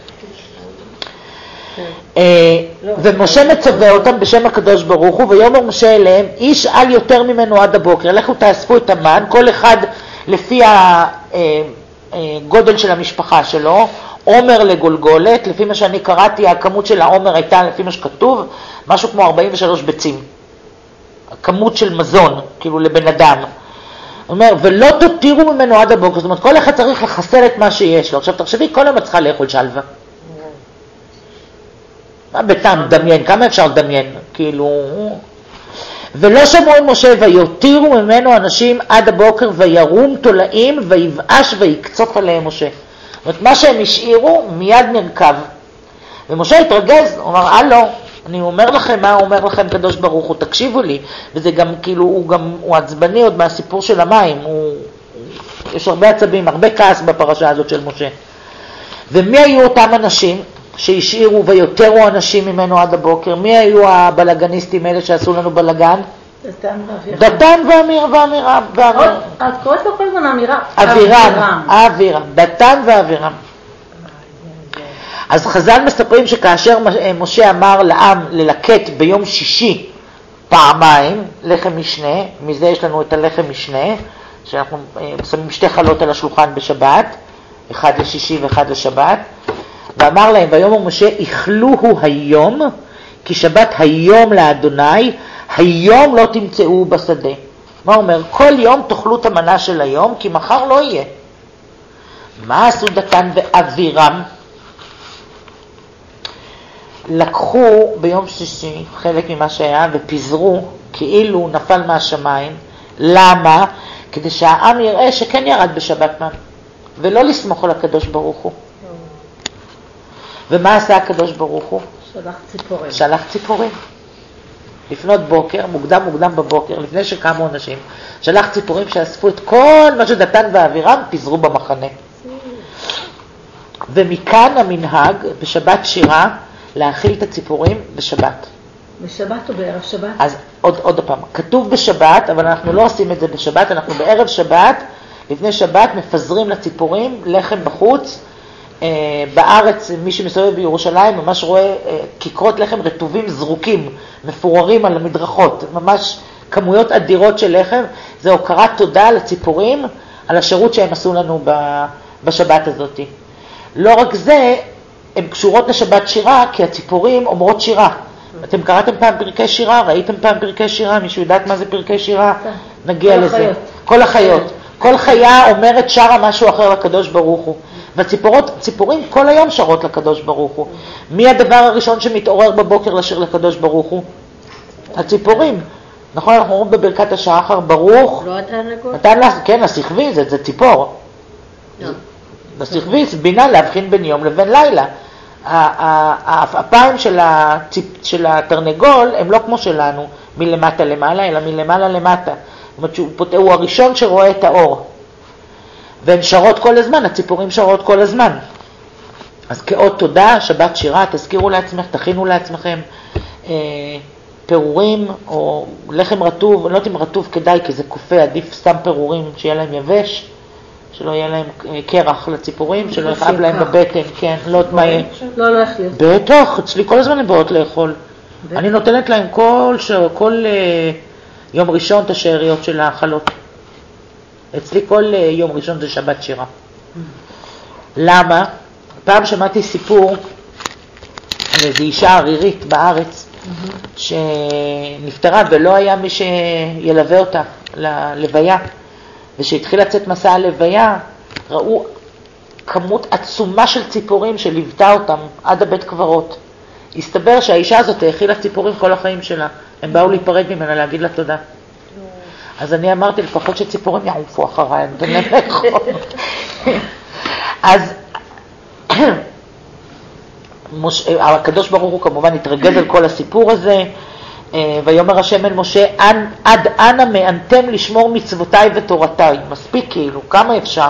ומשה מצווה אותם בשם הקדוש ברוך הוא, ויאמר משה אליהם, איש אל יותר ממנו עד הבוקר, לכו תאספו את המן, כל אחד לפי הגודל של המשפחה שלו, עומר לגולגולת, לפי מה שאני קראתי, הכמות של העומר הייתה, לפי מה שכתוב, משהו כמו 43 ביצים. הכמות של מזון, כאילו לבן אדם. אומר, ולא תותירו ממנו עד הבוקר, זאת אומרת, כל אחד צריך לחסל את מה שיש לו. עכשיו תחשבי, כל יום את צריכה לאכול שלווה. מה בטעם, דמיין, כמה אפשר לדמיין? כאילו... ולא שמעו עם משה ויותירו ממנו אנשים עד הבוקר וירום תולעים ויבאש ויקצוף עליהם משה. זאת אומרת, מה שהם השאירו מיד נרכב. ומשה התרגז, הוא אמר, הלו, אני אומר לכם מה אומר לכם קדוש ברוך הוא, תקשיבו לי. וזה גם כאילו, הוא עצבני עוד מהסיפור של המים, יש הרבה עצבים, הרבה כעס בפרשה הזאת של משה. ומי היו אותם אנשים שהשאירו ויותרו אנשים ממנו עד הבוקר? מי היו הבלגניסטים האלה שעשו לנו בלגן? דתן ואבירם. את קוראת לו כל הזמן אבירם. דתן ואבירם. אז חז"ל מספרים שכאשר משה אמר לעם ללקט ביום שישי פעמיים לחם משנה, מזה יש לנו את הלחם משנה, שאנחנו שמים 2 חלות על השולחן בשבת, אחד לשישי ואחד לשבת, ואמר להם, ויאמר משה, איכלוהו היום, כי שבת היום לאדוני, היום לא תמצאו בשדה. מה אומר? כל יום תאכלו את המנה של היום, כי מחר לא יהיה. מה עשו דתן ואבירם? לקחו ביום שישי חלק ממה שהיה ופיזרו כאילו נפל מהשמיים. למה? כדי שהעם יראה שכן ירד בשבת מן, ולא לסמוך על הקדוש ברוך הוא. ומה עשה הקדוש ברוך הוא? שלח ציפורים. לפנות בוקר, מוקדם בבוקר, לפני שקמו אנשים, שלח ציפורים שאספו את כל מה שדתן ואבירם, פיזרו במחנה. ומכאן המנהג בשבת שירה, להאכיל את הציפורים בשבת. בשבת או בערב שבת? אז עוד פעם, כתוב בשבת, אבל אנחנו לא עושים את זה בשבת, אנחנו בערב שבת, לפני שבת מפזרים לציפורים לחם בחוץ, בארץ, מי שמסתובב בירושלים ממש רואה כיכרות לחם רטובים זרוקים, מפוררים על המדרכות, ממש כמויות אדירות של לחם. זה הוקרת תודה לציפורים על השירות שהם עשו לנו בשבת הזאת. לא רק זה, הן קשורות לשבת שירה, כי הציפורים אומרות שירה. אתם קראתם פעם פרקי שירה? ראיתם פעם פרקי שירה? מישהו יודעת מה זה פרקי שירה? נגיע לזה. כל החיות. כל חיה אומרת שרה משהו אחר לקדוש ברוך הוא. והציפורים כל היום שרות לקדוש ברוך הוא. מי הדבר הראשון שמתעורר בבוקר לשיר לקדוש ברוך הוא? הציפורים. נכון, אנחנו אומרים בברכת השחר, ברוך. לא התרנגול? כן, השכבי, זה ציפור. השכבי, בינה להבחין בין יום לבין לילה. האפיים של התרנגול הם לא כמו שלנו, מלמטה למעלה, אלא מלמעלה למטה. זאת אומרת, הוא הראשון שרואה את האור. והן שרות כל הזמן, הציפורים שרות כל הזמן. אז כאות תודה, שבת שירה, תזכירו לעצמך, תכינו לעצמכם פירורים או לחם רטוב. אני לא יודעת אם רטוב כדאי, כי זה קופה, עדיף סתם פירורים, שיהיה להם יבש, שלא יהיה להם קרח לציפורים, שלא יכאב להם בבטן, כן, לא יודעת מה יהיה. לא להחליט. בטח, אצלי כל הזמן הן באות לאכול. אני נותנת להם כל יום ראשון את השאריות של האכלות. אצלי כל יום ראשון זה שבת שירה. למה? פעם שמעתי סיפור על איזו אישה ערירית בארץ, שנפטרה ולא היה מי שילווה אותה ללוויה. ושהתחיל לצאת מסע הלוויה, ראו כמות עצומה של ציפורים שליוותה אותם עד הבית קברות. הסתבר שהאישה הזאת האכילה ציפורים כל החיים שלה. הם באו להיפרד ממנה, להגיד לה תודה. אז אני אמרתי, לפחות שציפורים יעופו אחריי, אני אתן להם לאכול. אז הקדוש ברוך הוא כמובן התרגז על כל הסיפור הזה, ויאמר השם אל משה, עד אנה מענתם לשמור מצוותיי ותורתיי. מספיק כאילו, כמה אפשר?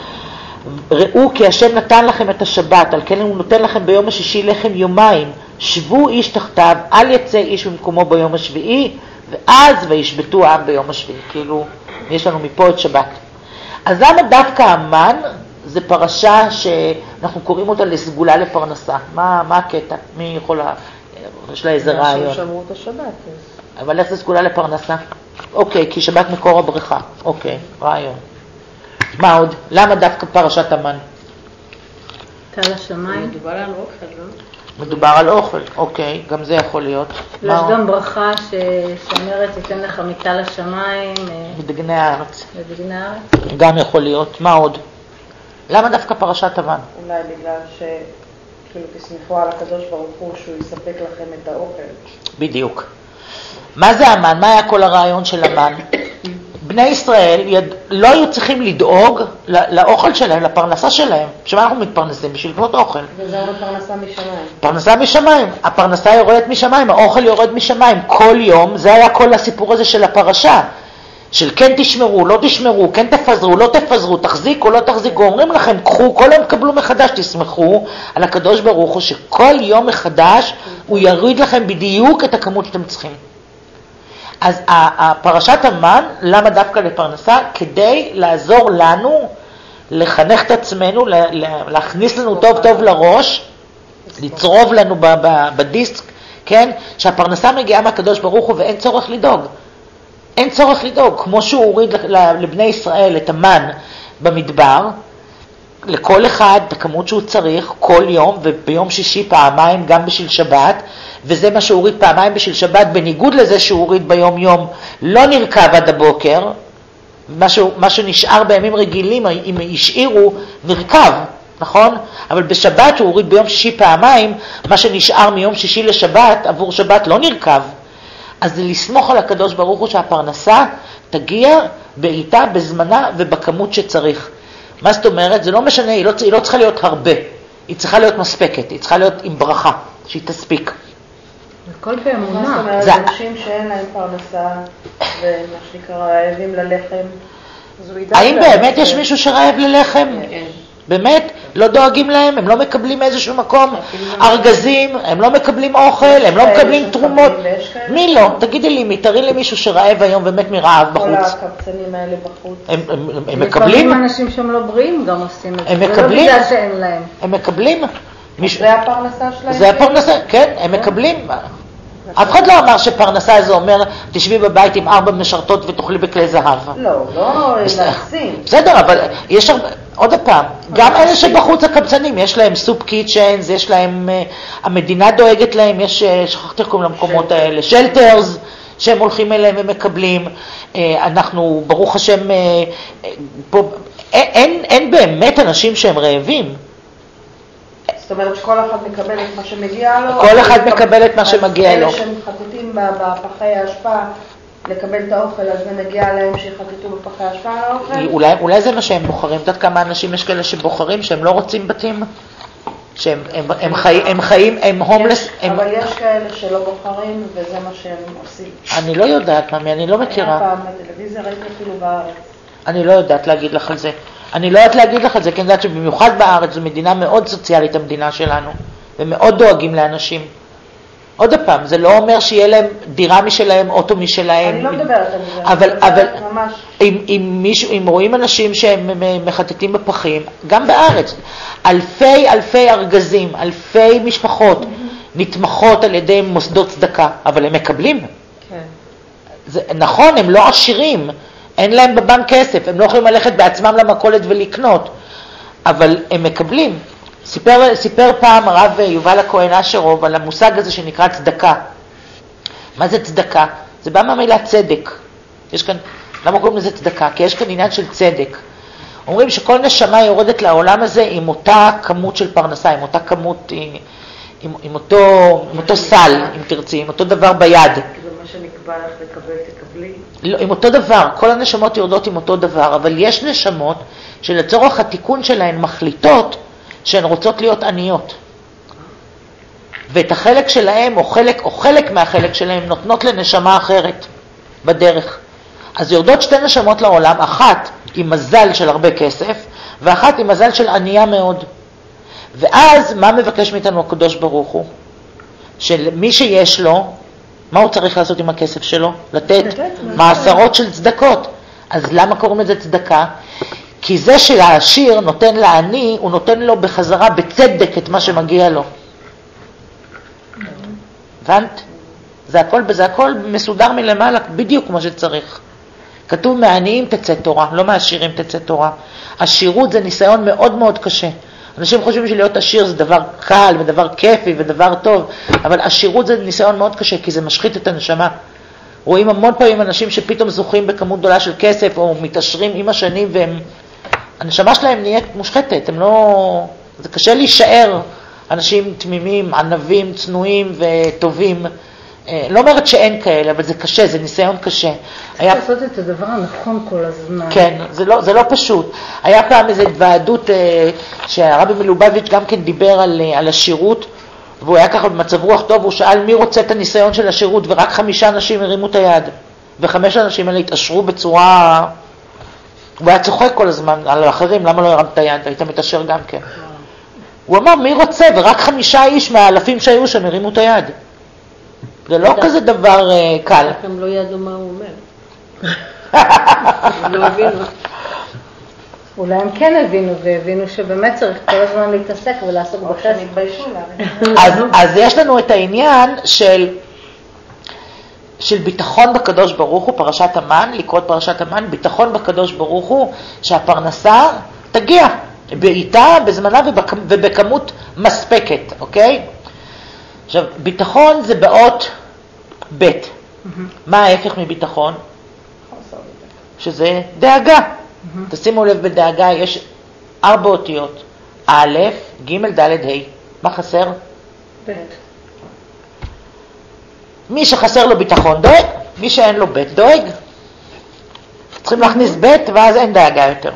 ראו כי השם נתן לכם את השבת, על כן הוא נותן לכם ביום השישי לחם יומיים, שבו איש תחתיו, אל יצא איש במקומו ביום השביעי, ואז וישבתו העם ביום השביעי. כאילו, יש לנו מפה את שבת. אז למה דווקא המן? זה פרשה שאנחנו קוראים אותה לסגולה לפרנסה. מה הקטע? מי יכול יש לה איזה רעיון. שמרו את השבת. אבל איך זה סגולה לפרנסה? אוקיי, כי שבת מקור הבריכה. אוקיי, רעיון. מה עוד? למה דווקא פרשת המן? טל השמיים. מדובר על אוכל, לא? מדובר על אוכל, אוקיי, גם זה יכול להיות. יש גם ברכה שאומרת, תיתן לך מטל השמיים. בדגני הארץ. בדגני הארץ. גם יכול להיות. מה עוד? למה דווקא פרשת המן? אולי בגלל כאילו תסמכו על הקדוש ברוך הוא שהוא יספק לכם את האוכל. בדיוק. מה זה המן? מה היה כל הרעיון של המן? בני ישראל לא היו צריכים לדאוג לאוכל שלהם, לפרנסה שלהם. בשביל מה אנחנו מתפרנסים? בשביל לקנות אוכל. וזה אומר פרנסה משמיים. פרנסה משמיים. הפרנסה יורדת משמיים, האוכל יורד משמיים. כל יום, זה היה כל הסיפור הזה של הפרשה. של כן תשמרו, לא תשמרו, כן תפזרו, לא תפזרו, תחזיקו, לא תחזיקו. אומרים לכם, קחו, כל יום תקבלו מחדש, תסמכו על הקדוש ברוך הוא, שכל יום מחדש הוא יריד לכם בדיוק את הכמות שאתם צריכים. אז הפרשת המן, למה דווקא לפרנסה? כדי לעזור לנו לחנך את עצמנו, להכניס לנו טוב טוב לראש, לצרוב לנו בדיסק, כן? שהפרנסה מגיעה מהקדוש ברוך הוא ואין צורך לדאוג. אין צורך לדאוג, כמו שהוא הוריד לבני ישראל את המן במדבר, לכל אחד את הכמות שהוא צריך כל יום, וביום שישי פעמיים גם בשביל שבת, וזה מה שהוא הוריד פעמיים בשביל שבת, בניגוד לזה שהוא הוריד ביום יום, לא נרכב עד הבוקר, מה שנשאר בימים רגילים, אם השאירו, נרכב, נכון? אבל בשבת הוא הוריד ביום שישי פעמיים, מה שנשאר מיום שישי לשבת, עבור שבת לא נרכב. אז זה לסמוך על הקדוש ברוך הוא שהפרנסה תגיע בעיתה, בזמנה ובכמות שצריך. מה זאת אומרת? זה לא משנה, היא לא צריכה להיות הרבה, היא צריכה להיות מספקת, היא צריכה להיות עם ברכה, שהיא תספיק. הכל באמונה. זאת אומרת, זה אנשים שאין להם פרנסה ומה שנקרא רעבים ללחם. האם באמת יש מישהו שרעב ללחם? כן. באמת? לא דואגים להם, הם לא מקבלים איזשהו מקום, ארגזים, הם לא מקבלים אוכל, הם לא מקבלים תרומות. מי לא? תגידי לי, תראי לי מישהו שרעב היום ומת מרעב בחוץ. כל הקבצנים האלה בחוץ. הם מקבלים? לפעמים אנשים שהם לא בריאים גם עושים את זה. הם מקבלים? זה לא בגלל שאין להם. הם מקבלים? זה הפרנסה שלהם? זה הפרנסה, כן, הם מקבלים. אף אחד לא אמר שפרנסה זה אומר, תשבי בבית עם 4 משרתות ותאכלי בכלי זהב. לא להגזים. בסדר, אבל יש עוד פעם, גם אלה שבחוץ הקבצנים, יש להם סופ קיצ'נס, יש להם, המדינה דואגת להם, יש, שכחתי איך קוראים למקומות האלה, שלטרס, שהם הולכים אליהם ומקבלים. אנחנו, ברוך השם, פה, אין באמת אנשים שהם רעבים. זאת אומרת שכל אחד מקבל את מה שמגיע לו. כל אחד מקבל את מה שמגיע לו. אלה שמחטטים בפחי האשפה לקבל את האוכל, אז זה מגיע להם שיחטטו בפחי האשפה על האוכל? אולי זה מה שהם בוחרים. יודעת כמה אנשים יש כאלה שבוחרים, שהם לא רוצים בתים? שהם חיים, הם הומלס. אבל יש כאלה שלא בוחרים וזה מה שהם עושים. אני לא יודעת, ממי, אני לא מכירה. היה פעם בטלוויזיה, ראיתי אפילו בארץ. אני לא יודעת להגיד לך על זה. אני לא יודעת להגיד לך על זה, כי אני יודעת שבמיוחד בארץ זו מדינה מאוד סוציאלית, המדינה שלנו, ומאוד דואגים לאנשים. עוד פעם, זה לא אומר שיהיה להם דירה משלהם, אוטו משלהם. אני לא מדברת על זה. אבל אם רואים אנשים שהם מחטטים בפחים, גם בארץ, אלפי ארגזים, אלפי משפחות נתמכות על ידי מוסדות צדקה, אבל הם מקבלים. כן. נכון, הם לא עשירים. אין להם בבנק כסף, הם לא יכולים ללכת בעצמם למכולת ולקנות, אבל הם מקבלים. סיפר פעם הרב יובל הכהן אשרוב על המושג הזה שנקרא צדקה. מה זה צדקה? זה בא מהמילה צדק. יש כאן, למה קוראים לזה צדקה? כי יש כאן עניין של צדק. אומרים שכל נשמה יורדת לעולם הזה עם אותה כמות של פרנסה, עם אותה כמות, עם אותו סל, אם תרצי, עם אותו דבר ביד. שנקבע לך לקבל, תקבלי? לא, עם אותו דבר, כל הנשמות יורדות עם אותו דבר, אבל יש נשמות שלצורך התיקון שלהן מחליטות שהן רוצות להיות עניות. ואת החלק שלהם, או חלק מהחלק שלהם, נותנות לנשמה אחרת בדרך. אז יורדות 2 נשמות לעולם, אחת עם מזל של הרבה כסף, ואחת עם מזל של ענייה מאוד. ואז מה מבקש מאיתנו הקדוש ברוך הוא? שמי שיש לו, מה הוא צריך לעשות עם הכסף שלו? לתת מעשרות של צדקות. אז למה קוראים לזה צדקה? כי זה שהעשיר נותן לעני, הוא נותן לו בחזרה בצדק את מה שמגיע לו. הבנת? זה הכל מסודר מלמעלה, בדיוק כמו שצריך. כתוב מעניים תצא תורה, לא מעשירים תצא תורה. עשירות זה ניסיון מאוד מאוד קשה. אנשים חושבים שלהיות עשיר זה דבר קל ודבר כיפי ודבר טוב, אבל עשירות זה ניסיון מאוד קשה, כי זה משחית את הנשמה. רואים המון פעמים אנשים שפתאום זוכים בכמות גדולה של כסף, או מתעשרים עם השנים, הנשמה שלהם נהיית מושחתת, זה קשה להישאר אנשים תמימים, ענבים, צנועים וטובים. לא אומרת שאין כאלה, אבל זה קשה, זה ניסיון קשה. צריך לעשות את הדבר הנכון כל הזמן. כן, זה לא פשוט. היה פעם איזו התוועדות שהרבי מלובביץ' גם כן דיבר על השירות, והוא היה ככה במצב רוח טוב, הוא שאל מי רוצה את הניסיון של השירות, ורק 5 אנשים הרימו את היד. ו5 אנשים האלה התעשרו בצורה... הוא היה צוחק כל הזמן על האחרים, למה לא הרמת את היד? היית מתעשר גם כן. הוא אמר מי רוצה, ורק 5 איש מהאלפים שהיו שם הרימו את היד. זה לא כזה דבר קל. הם לא ידעו מה הוא אומר. הם לא הבינו. אולי הם כן הבינו, והבינו שבאמת צריך כל הזמן להתעסק ולעסוק בחסד. מתביישו להם. אז יש לנו את העניין של ביטחון בקדוש ברוך הוא, פרשת המן, לקרוא את פרשת המן, ביטחון בקדוש ברוך הוא, שהפרנסה תגיע בעיתה, בזמנה ובכמות מספקת, אוקיי? עכשיו, ביטחון זה באות ב'. מה ההפך מביטחון? שזה דאגה. תשימו לב, בדאגה יש 4 אותיות. א', ג', ד', ה'. מה חסר? ב'. מי שחסר לו ביטחון דואג, מי שאין לו ב' דואג. צריכים להכניס ב' ואז אין דאגה יותר.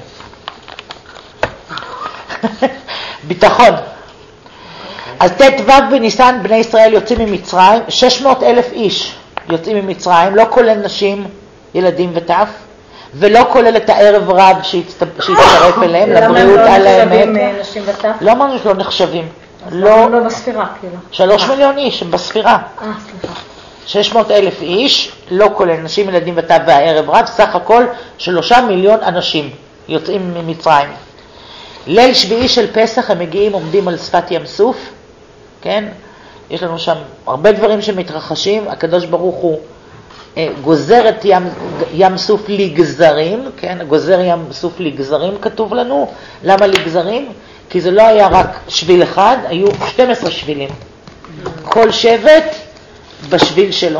ביטחון. אז ט"ו בניסן בני ישראל יוצאים ממצרים, 600,000 איש יוצאים ממצרים, לא כולל נשים, ילדים וטף, ולא כולל את הערב רב שהצטרף אליהם, לבריאות על האמת. למה הם לא נחשבים נשים וטף? לא אמרנו שלא נחשבים. לא בספירה, כאילו. 3 מיליון איש הם בספירה. סליחה. 600,000 איש, לא כולל נשים, ילדים וטף והערב רב, סך הכל 3 מיליון אנשים יוצאים ממצרים. ליל שביעי של פסח הם מגיעים, עומדים על שפת ים סוף, כן? יש לנו שם הרבה דברים שמתרחשים, הקדוש ברוך הוא גוזר את ים סוף לגזרים, כן? גוזר ים סוף לגזרים כתוב לנו. למה לגזרים? כי זה לא היה רק שביל אחד, היו 12 שבילים. כל שבט בשביל שלו.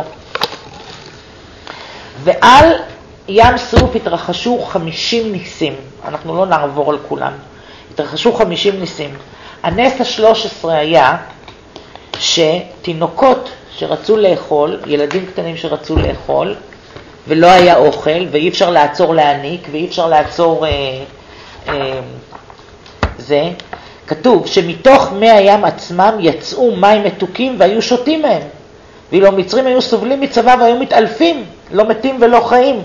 ועל ים סוף התרחשו 50 ניסים. אנחנו לא נעבור על כולם. התרחשו 50 ניסים. הנס ה-13 היה שתינוקות שרצו לאכול, ילדים קטנים שרצו לאכול, ולא היה אוכל, ואי אפשר לעצור להעניק, ואי אפשר לעצור זה, כתוב שמתוך מי הים עצמם יצאו מים מתוקים והיו שותים מהם. ואילו המצרים היו סובלים מצבא והיו מתעלפים, לא מתים ולא חיים.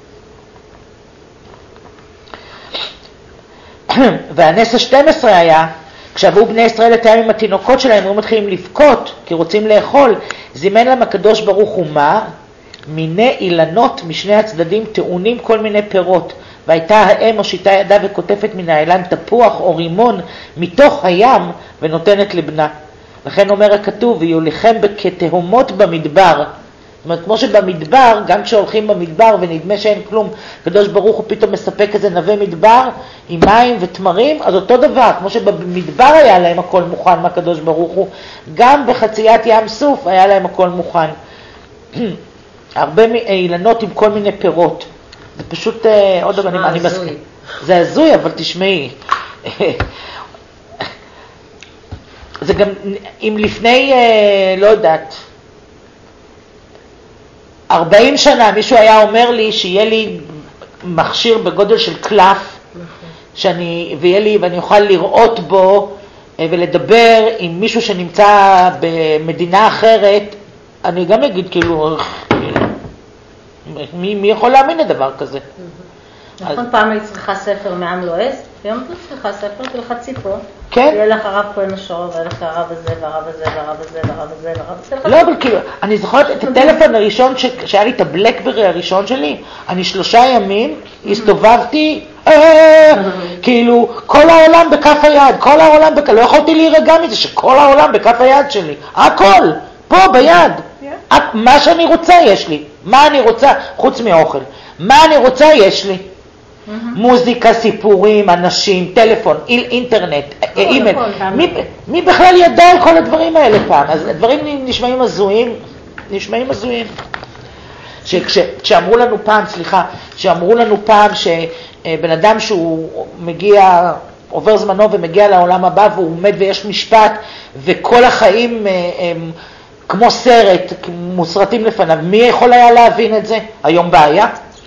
והנס ה-12 היה, כשעברו בני ישראל את הים עם התינוקות שלהם, היו מתחילים לבכות, כי רוצים לאכול, זימן להם הקדוש ברוך הוא מה? מיני אילנות משני הצדדים, טעונים כל מיני פירות. והייתה האם מושיטה ידה וכותפת מן האילן תפוח או רימון מתוך הים ונותנת לבנה. לכן אומר הכתוב, ויהיו לכם כתהומות במדבר. זאת אומרת, כמו שבמדבר, גם כשהולכים במדבר ונדמה שאין כלום, הקדוש ברוך הוא פתאום מספק איזה נווה מדבר עם מים ותמרים, אז אותו דבר, כמו שבמדבר היה להם הכל מוכן מהקדוש ברוך הוא, גם בחציית ים סוף היה להם הכל מוכן. הרבה אילנות עם כל מיני פירות. זה פשוט, עוד דבר, אני מסכים. זה הזוי, אבל תשמעי. זה גם, אם לפני, לא יודעת, 40 שנה מישהו היה אומר לי שיהיה לי מכשיר בגודל של קלף, ואני אוכל לראות בו ולדבר עם מישהו שנמצא במדינה אחרת, אני גם אגיד כאילו, מי יכול להאמין לדבר כזה? נכון, פעם אני צריכה ספר מעם לועז, היום אתה צריכה ספר, תלחצי פה. כן? יהיה לך הרב כהן השור, ויהיה לך הרב הזה, והרב הזה, והרב הזה, והרב הזה, והרב הזה. לא, אבל כאילו, אני זוכרת את הטלפון הראשון, שהיה לי את הבלקברי הראשון שלי, אני 3 ימים הסתובבתי, כאילו, כל העולם בכף היד, כל העולם בכף, לא יכולתי להירגע מזה, שכל העולם בכף היד שלי, הכל, פה ביד, מה שאני רוצה יש לי, מה אני רוצה, חוץ מאוכל, מה אני רוצה יש לי. מוזיקה, סיפורים, אנשים, טלפון, אינטרנט, אימייל. מי בכלל ידע על כל הדברים האלה פעם? אז הדברים נשמעים הזויים, כשאמרו לנו פעם שבן אדם שהוא מגיע, עובר זמנו ומגיע לעולם הבא והוא עומד ויש משפט וכל החיים כמו סרט, מוסרטים לפניו, מי יכול היה להבין את זה? היום בעיה?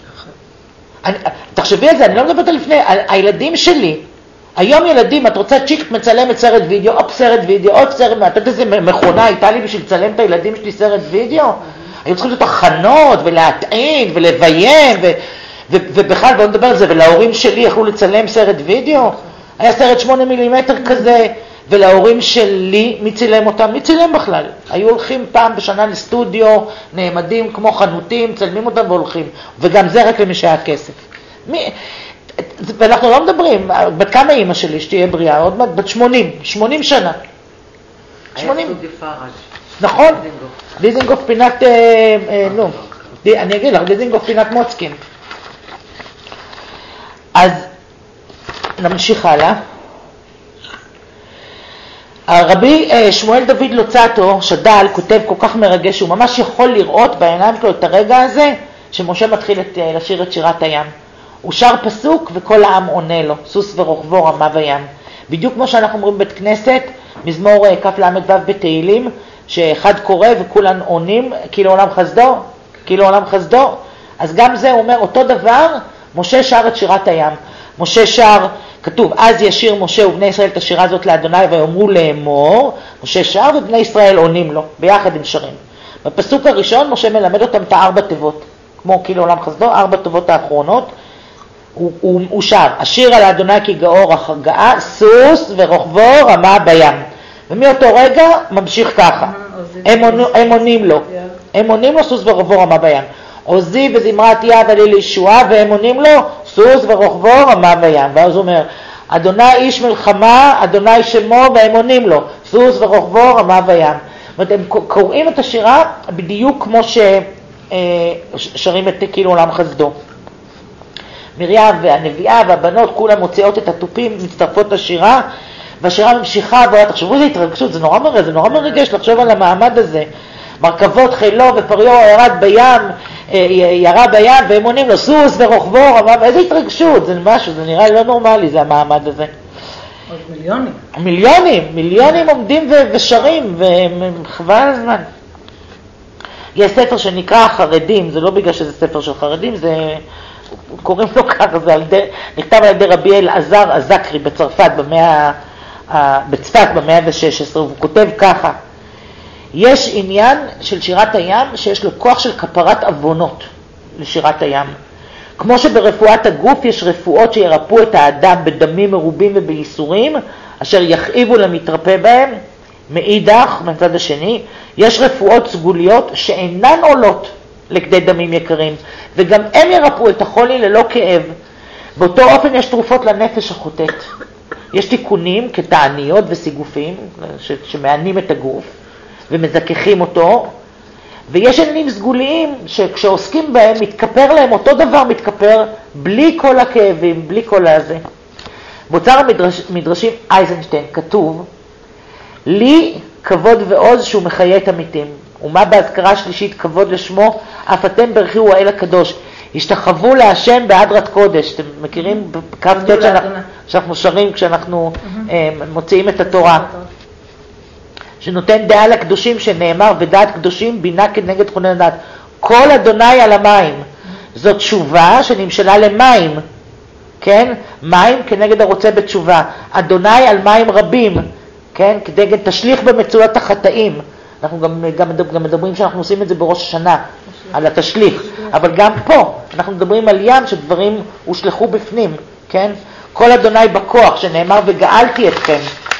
תחשבי על זה, אני לא מדברת על לפני, הילדים שלי, היום ילדים, את רוצה צ'יק, מצלמת סרט וידאו, עוד סרט וידאו, את יודעת איזה מכונה הייתה לי בשביל לצלם את הילדים שלי סרט וידאו? היו צריכים להיות הכנות ולהטעין ולביים, ובכלל, בואו נדבר על זה, ולהורים שלי יכלו לצלם סרט וידאו, היה סרט 8 מילימטר כזה, ולהורים שלי, מי צילם אותם? מי צילם בכלל? היו הולכים פעם בשנה לסטודיו, נעמדים כמו חנותים, צלמים אותם והולכים. וגם זה רק למי שהיה כסף. ואנחנו לא מדברים, בת כמה אימא שלי שתהיה בריאה? עוד מעט, בת 80 שנה. 80. נכון? דיזינגוף פינת, אני אגיד לך, דיזינגוף פינת מוצקין. אז נמשיך הלאה. הרבי שמואל דוד לוצאטו, שדל, כותב כל כך מרגש, הוא ממש יכול לראות בעיניים שלו את הרגע הזה, שמשה מתחיל לשיר את שירת הים. הוא שר פסוק וכל העם עונה לו, סוס ורוכבו רמה וים. בדיוק כמו שאנחנו אומרים בית כנסת, מזמור כ"ל"ו בתהילים, שאחד קורא וכולן עונים, כאילו עולם חסדו, אז גם זה אומר אותו דבר, משה שר את שירת הים. משה שר, כתוב, אז ישיר משה ובני ישראל את השירה הזאת לאדוני ויאמרו לאמור, משה שר ובני ישראל עונים לו, ביחד הם שרים. בפסוק הראשון משה מלמד אותם את 4 תיבות, כמו כאילו עולם חסדו, 4 תיבות האחרונות, הוא שר, השיר על אדוני כי גאור גאה, סוס ורוכבו רמה בים. ומאותו רגע ממשיך ככה, הם עונים לו, סוס ורוכבו רמה בים. עוזי וזמרת יד עלי לישועה, והם עונים לו, סוס ורוכבו רמה בים. ואז הוא אומר, אדוני איש מלחמה, אדוני שמו, והם עונים לו, סוס ורוכבו רמה בים. זאת אומרת, הם קוראים את השירה בדיוק כמו ששרים את כאילו עולם חסדו. מרים והנביאה והבנות כולם מוציאות את הטופים, מצטרפות לשירה, והשירה ממשיכה, תחשבו איזה התרגשות, זה נורא מרגש לחשוב על המעמד הזה. מרכבות חילו ופריו ירה בים, והם עונים לו סוס ורוכבו, איזה התרגשות, זה משהו, זה נראה לא נורמלי, זה המעמד הזה. עוד מיליונים עומדים ושרים, וחבל על הזמן. יש ספר שנקרא החרדים, זה לא בגלל שזה ספר של חרדים, זה קוראים לו ככה, זה נכתב על ידי רבי אלעזר הזקרי בצרפת, בצפת במאה ה-16, והוא כותב ככה, יש עניין של שירת הים שיש לו כוח של כפרת אבונות לשירת הים. כמו שברפואת הגוף יש רפואות שירפאו את האדם בדמים מרובים ובייסורים, אשר יכאיבו למתרפא בהם, מאידך, מצד השני, יש רפואות סגוליות שאינן עולות לכדי דמים יקרים, וגם הם ירפאו את החולי ללא כאב. באותו אופן יש תרופות לנפש החוטאת. יש תיקונים כתעניות וסיגופים שמענים את הגוף ומזככים אותו, ויש עניינים סגוליים שכשעוסקים בהם מתכפר להם, אותו דבר מתכפר בלי כל הכאבים, בלי כל הזה. באוצר המדרשים אייזנשטיין כתוב, לי כבוד ועוז שהוא מחיה את המתים, ומה בהזכרה שלישית כבוד לשמו, אף אתם ברכיו האל הקדוש, השתחוו להשם בהדרת קודש. אתם מכירים קו ט' שאנחנו שרים כשאנחנו מוציאים את התורה, שנותן דעה לקדושים, שנאמר ודעת קדושים בינה כנגד חונן דעת. כל אדוני על המים, זאת תשובה שנמשלה למים, כן? מים כנגד הרוצה בתשובה, אדוני על מים רבים, כן? כנגד תשליך במצוות החטאים. אנחנו גם מדברים שאנחנו עושים את זה בראש השנה, על התשליך, אבל גם פה אנחנו מדברים על ים שדברים הושלחו בפנים, כן? כל אדוני בכוח שנאמר וגאלתי אתכם.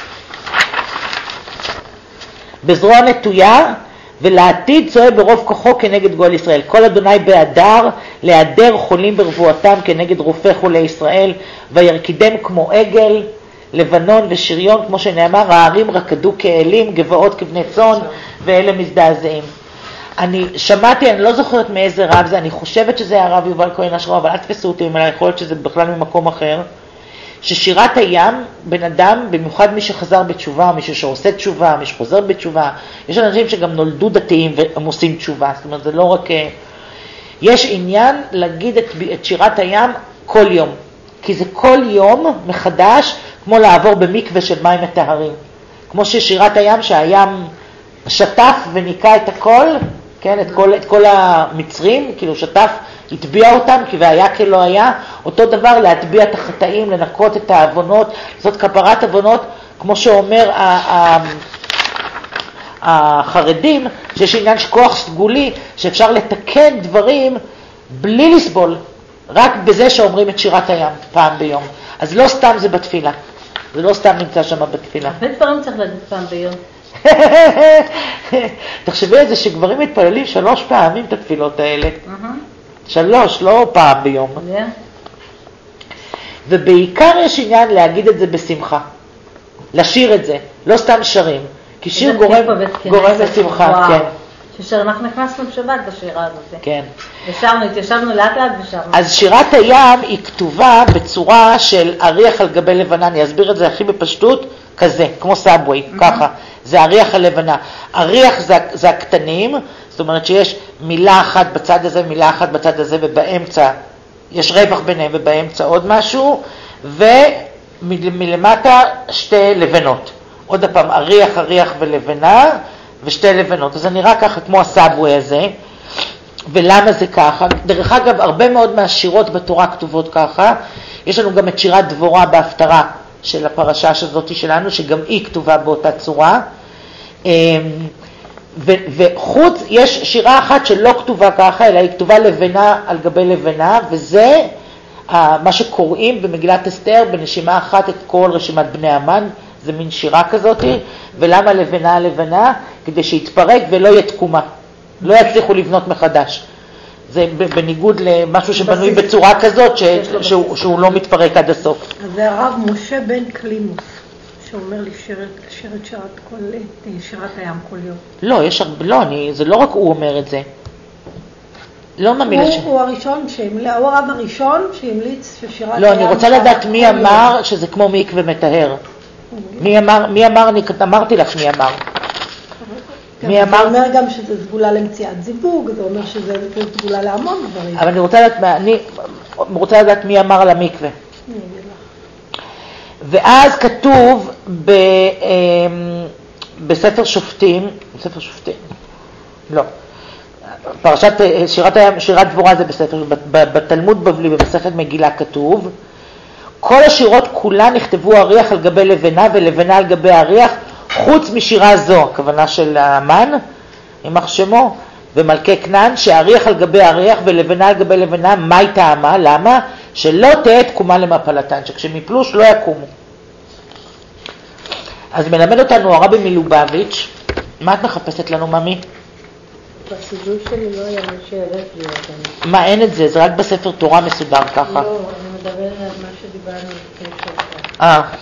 בזרוע נטויה ולעתיד צועה ברוב כוחו כנגד גואל ישראל. כל אדוני בהדר, להדר חולים ברבואתם כנגד רופא חולי ישראל, וירקידם כמו עגל, לבנון ושריון, כמו שנאמר, הערים רקדו כאלים, גבעות כבני צאן, ואלה מזדעזעים. אני שמעתי, אני לא זוכרת מאיזה רב זה, אני חושבת שזה הרב יובל כהן אשרו, אבל אל תפסו אותי, אבל יכול להיות שזה בכלל ממקום אחר, ששירת הים, בן אדם, במיוחד מי שחזר בתשובה, מי שעושה תשובה, מי שחוזר בתשובה, יש אנשים שגם נולדו דתיים והם עושים תשובה, זאת אומרת, זה לא רק, יש עניין להגיד את שירת הים כל יום, כי זה כל יום מחדש, כמו לעבור במקווה של מים מטהרים, כמו ששירת הים שהים שטף וניקה את הכל, כן, את כל המצרים, כאילו שטף, הטביע אותם, כי והיה כלא היה, אותו דבר להטביע את החטאים, לנקות את העוונות, זאת כפרת עוונות, כמו שאומר החרדים, שיש עניין שכוח סגולי, שאפשר לתקן דברים בלי לסבול, רק בזה שאומרים את שירת הים פעם ביום. אז לא סתם זה בתפילה, זה לא סתם נמצא שם בתפילה. הרבה דברים צריך להגיד פעם ביום. תחשבי את זה שגברים מתפללים 3 פעמים את התפילות האלה. 3, לא פעם ביום. ובעיקר יש עניין להגיד את זה בשמחה. לשיר את זה, לא סתם שרים. כי שיר גורם לשמחה, כן. אנחנו נכנסנו בשבת בשירה הזאת. כן. התיישבנו לאט לאט ושרנו. אז שירת הים היא כתובה בצורה של אריח על גבי לבנה. אני אסביר את זה הכי בפשטות, כזה, כמו סאבווי, ככה. זה אריח הלבנה. אריח זה הקטנים, זאת אומרת שיש מילה אחת בצד הזה, מילה אחת בצד הזה, ובאמצע יש רווח ביניהם, ובאמצע עוד משהו, ומלמטה 2 לבנות. עוד פעם, אריח ולבנה, ו2 לבנות. אז זה נראה ככה כמו הסאבווי הזה. ולמה זה ככה? דרך אגב, הרבה מאוד מהשירות בתורה כתובות ככה. יש לנו גם את שירת דבורה בהפטרה של הפרשה הזאת שלנו, שגם היא כתובה באותה צורה. וחוץ, יש שירה אחת שלא כתובה ככה, אלא היא כתובה לבנה על גבי לבנה, וזה מה שקוראים במגילת אסתר בנשימה אחת את כל רשימת בני המן, זה מין שירה כזאת, ולמה לבנה לבנה? כדי שיתפרק ולא יהיה תקומה, לא יצליחו לבנות מחדש. זה בניגוד למשהו שבנוי בצורה כזאת שהוא לא מתפרק עד הסוף. אז זה הרב משה בן קלימוס, שאומר לשיר את שירת הים כל יום. לא, זה לא רק הוא אומר את זה. לא מאמין לשם. הוא הראשון, הוא הרב הראשון שהמליץ ששירת הים... לא, אני רוצה לדעת מי אמר שזה כמו מקווה מטהר. מי אמר, אני אמרתי לך מי אמר. זה אומר גם שזה סגולה למציאת זיווג, זה אומר שזה סגולה להמון דברים. אבל אני רוצה לדעת מי אמר על המקווה. ואז כתוב בספר שופטים, לא, פרשת שירת דבורה זה בספר, בתלמוד בבלי במסכת מגילה כתוב, כל השירות כולן נכתבו אריח על גבי לבנה ולבנה על גבי אריח, חוץ משירה זו, הכוונה של המן, יימח שמו, ומלכי כנען, שאריח על גבי אריח ולבנה על גבי לבנה, מה היא טעמה? למה? שלא תהיה תקומה למפלתן, שכשהם יפלוש לא יקומו. אז מלמד אותנו הרבי מלובביץ', מה את מחפשת לנו, ממי? בסידור שלי לא היה מה שהראית לי אותנו. מה, אין את זה, זה רק בספר תורה מסודר ככה. לא, אני מדבר על מה שדיברנו לפני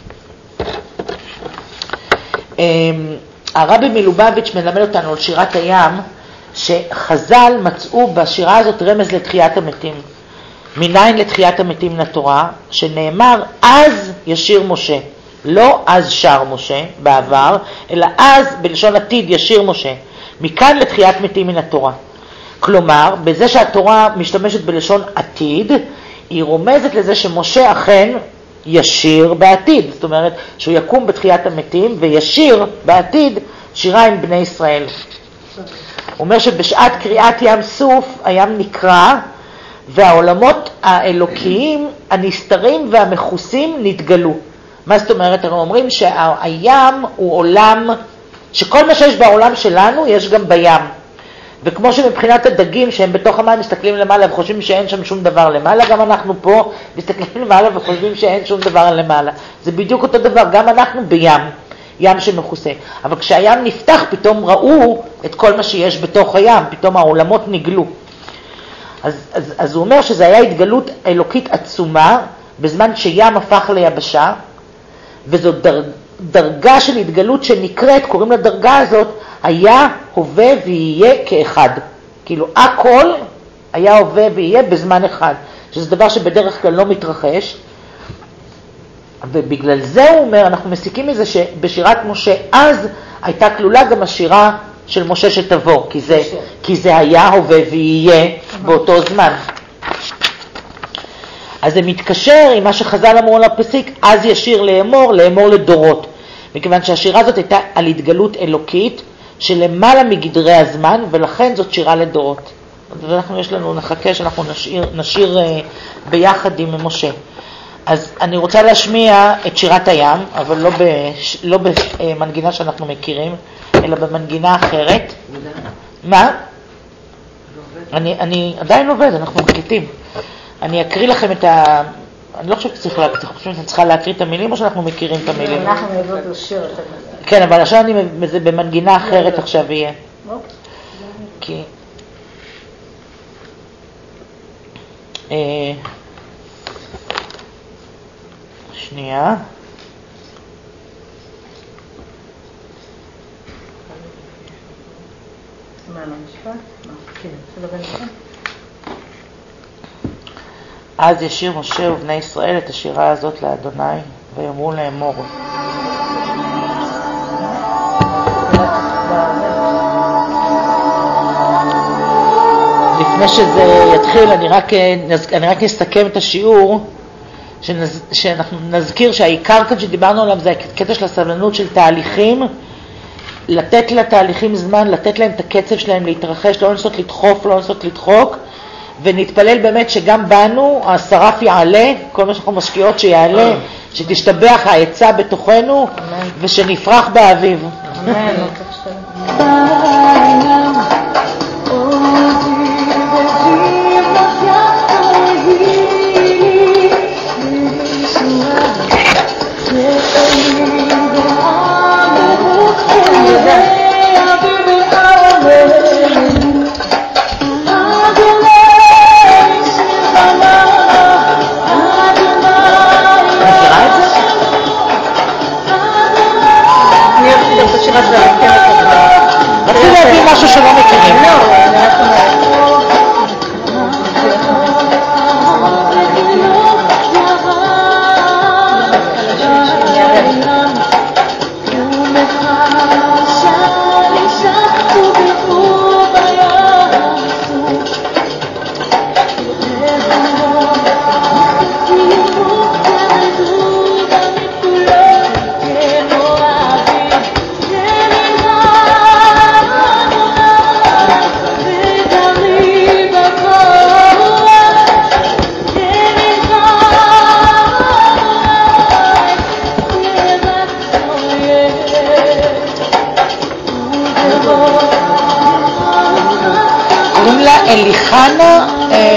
שבוע. הרבי מלובביץ' מלמד אותנו על שירת הים, שחז"ל מצאו בשירה הזאת רמז לתחיית המתים. מניין לתחיית המתים מן התורה, שנאמר אז ישיר משה. לא אז שר משה בעבר, אלא אז בלשון עתיד ישיר משה. מכאן לתחיית מתים מן התורה. כלומר, בזה שהתורה משתמשת בלשון עתיד, היא רומזת לזה שמשה אכן ישיר בעתיד. זאת אומרת, שהוא יקום בתחיית המתים וישיר בעתיד שירה עם בני ישראל. הוא אומר שבשעת קריאת ים סוף, הים נקרא, והעולמות האלוקיים, הנסתרים והמכוסים נתגלו. מה זאת אומרת? אנחנו אומרים שהים הוא עולם, שכל מה שיש בעולם שלנו יש גם בים. וכמו שמבחינת הדגים שהם בתוך המים מסתכלים למעלה וחושבים שאין שם שום דבר למעלה, גם אנחנו פה מסתכלים למעלה וחושבים שאין שום דבר למעלה. זה בדיוק אותו דבר, גם אנחנו בים, ים שמכוסה. אבל כשהים נפתח פתאום ראו את כל מה שיש בתוך הים, פתאום העולמות נגלו. אז הוא אומר שזה היה התגלות אלוקית עצומה, בזמן שים הפך ליבשה, וזו דרגה של התגלות שנקראת, קוראים לדרגה הזאת, היה, הווה ויהיה כאחד. כאילו הכל היה הווה ויהיה בזמן אחד, שזה דבר שבדרך כלל לא מתרחש, ובגלל זה הוא אומר, אנחנו מסיקים מזה שבשירת משה אז הייתה כלולה גם השירה של משה שתבוא, כי זה היה הווה ויהיה באותו זמן. אז זה מתקשר עם מה שחז"ל אמרו על הפסוק, אז ישיר לאמור לדורות. מכיוון שהשירה הזאת הייתה על התגלות אלוקית שלמעלה מגדרי הזמן, ולכן זאת שירה לדורות. ואנחנו נחכה שאנחנו נשיר ביחד עם משה. אז אני רוצה להשמיע את שירת הים, אבל לא במנגינה שאנחנו מכירים, אלא במנגינה אחרת. מה? אני עדיין עובד, אנחנו מקליטים. אני אקריא לכם את אני לא חושבת שצריך להקריא, אני חושבת שאני צריכה להקריא את המילים או שאנחנו מכירים את המילים? אנחנו נבוא לשיר את המילים. כן, אבל עכשיו זה במנגינה אחרת עכשיו יהיה. כי... שנייה. מה, המשפט? כן, זה לא בנשפט? אז ישיר משה ובני ישראל את השירה הזאת לאדוני, ויאמרו לאמור. לפני שזה יתחיל, אני רק אסתכם את השיעור, שאנחנו נזכיר שהעיקר כאן שדיברנו עליו זה הקטע של הסבלנות של תהליכים, לתת לתהליכים זמן, לתת להם את הקצב שלהם להתרחש, לא לנסות לדחוף, לא לנסות לדחוק, ונתפלל באמת שגם בנו השרף יעלה, כל מה שאנחנו משקיעות שיעלה, שתשתבח העצה בתוכנו, ושנפרח באביב. אמן. אליחנה,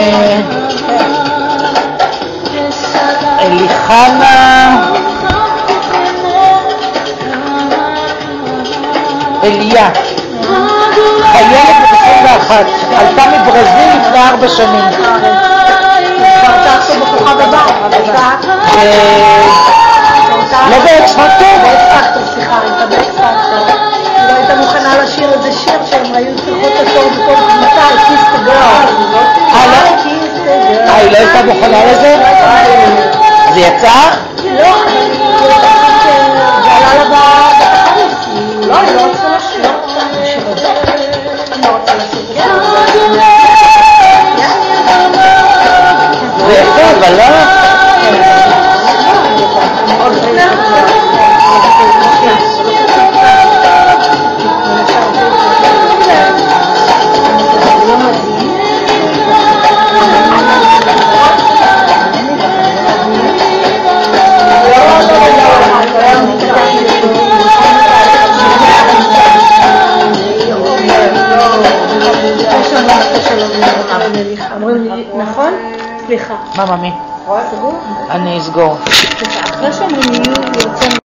אליה, חיילת בת 21, עלתה מברזיל לפני 4 שנים. כבר טסו בכוכב הבא, לא באקס-פקטור? באקס-פקטור, סליחה, הייתה באקס-פקטור. היא לא הייתה מוכנה לשיר איזה שיר שהם היו צריכות לשיר בתור מתי, Kiss the Girl. היא לא הייתה מוכנה לזה? זה יצא? לא, זה עלה לה בתחרות. לא, היא לא רוצה לשיר. השיר הזה. היא לא רוצה לשיר את השיר הזה. זה יפה, אבל לא? נכון? סליחה. מה ממי? סגור? אני אסגור. אחרי שהם יהיו יוצאים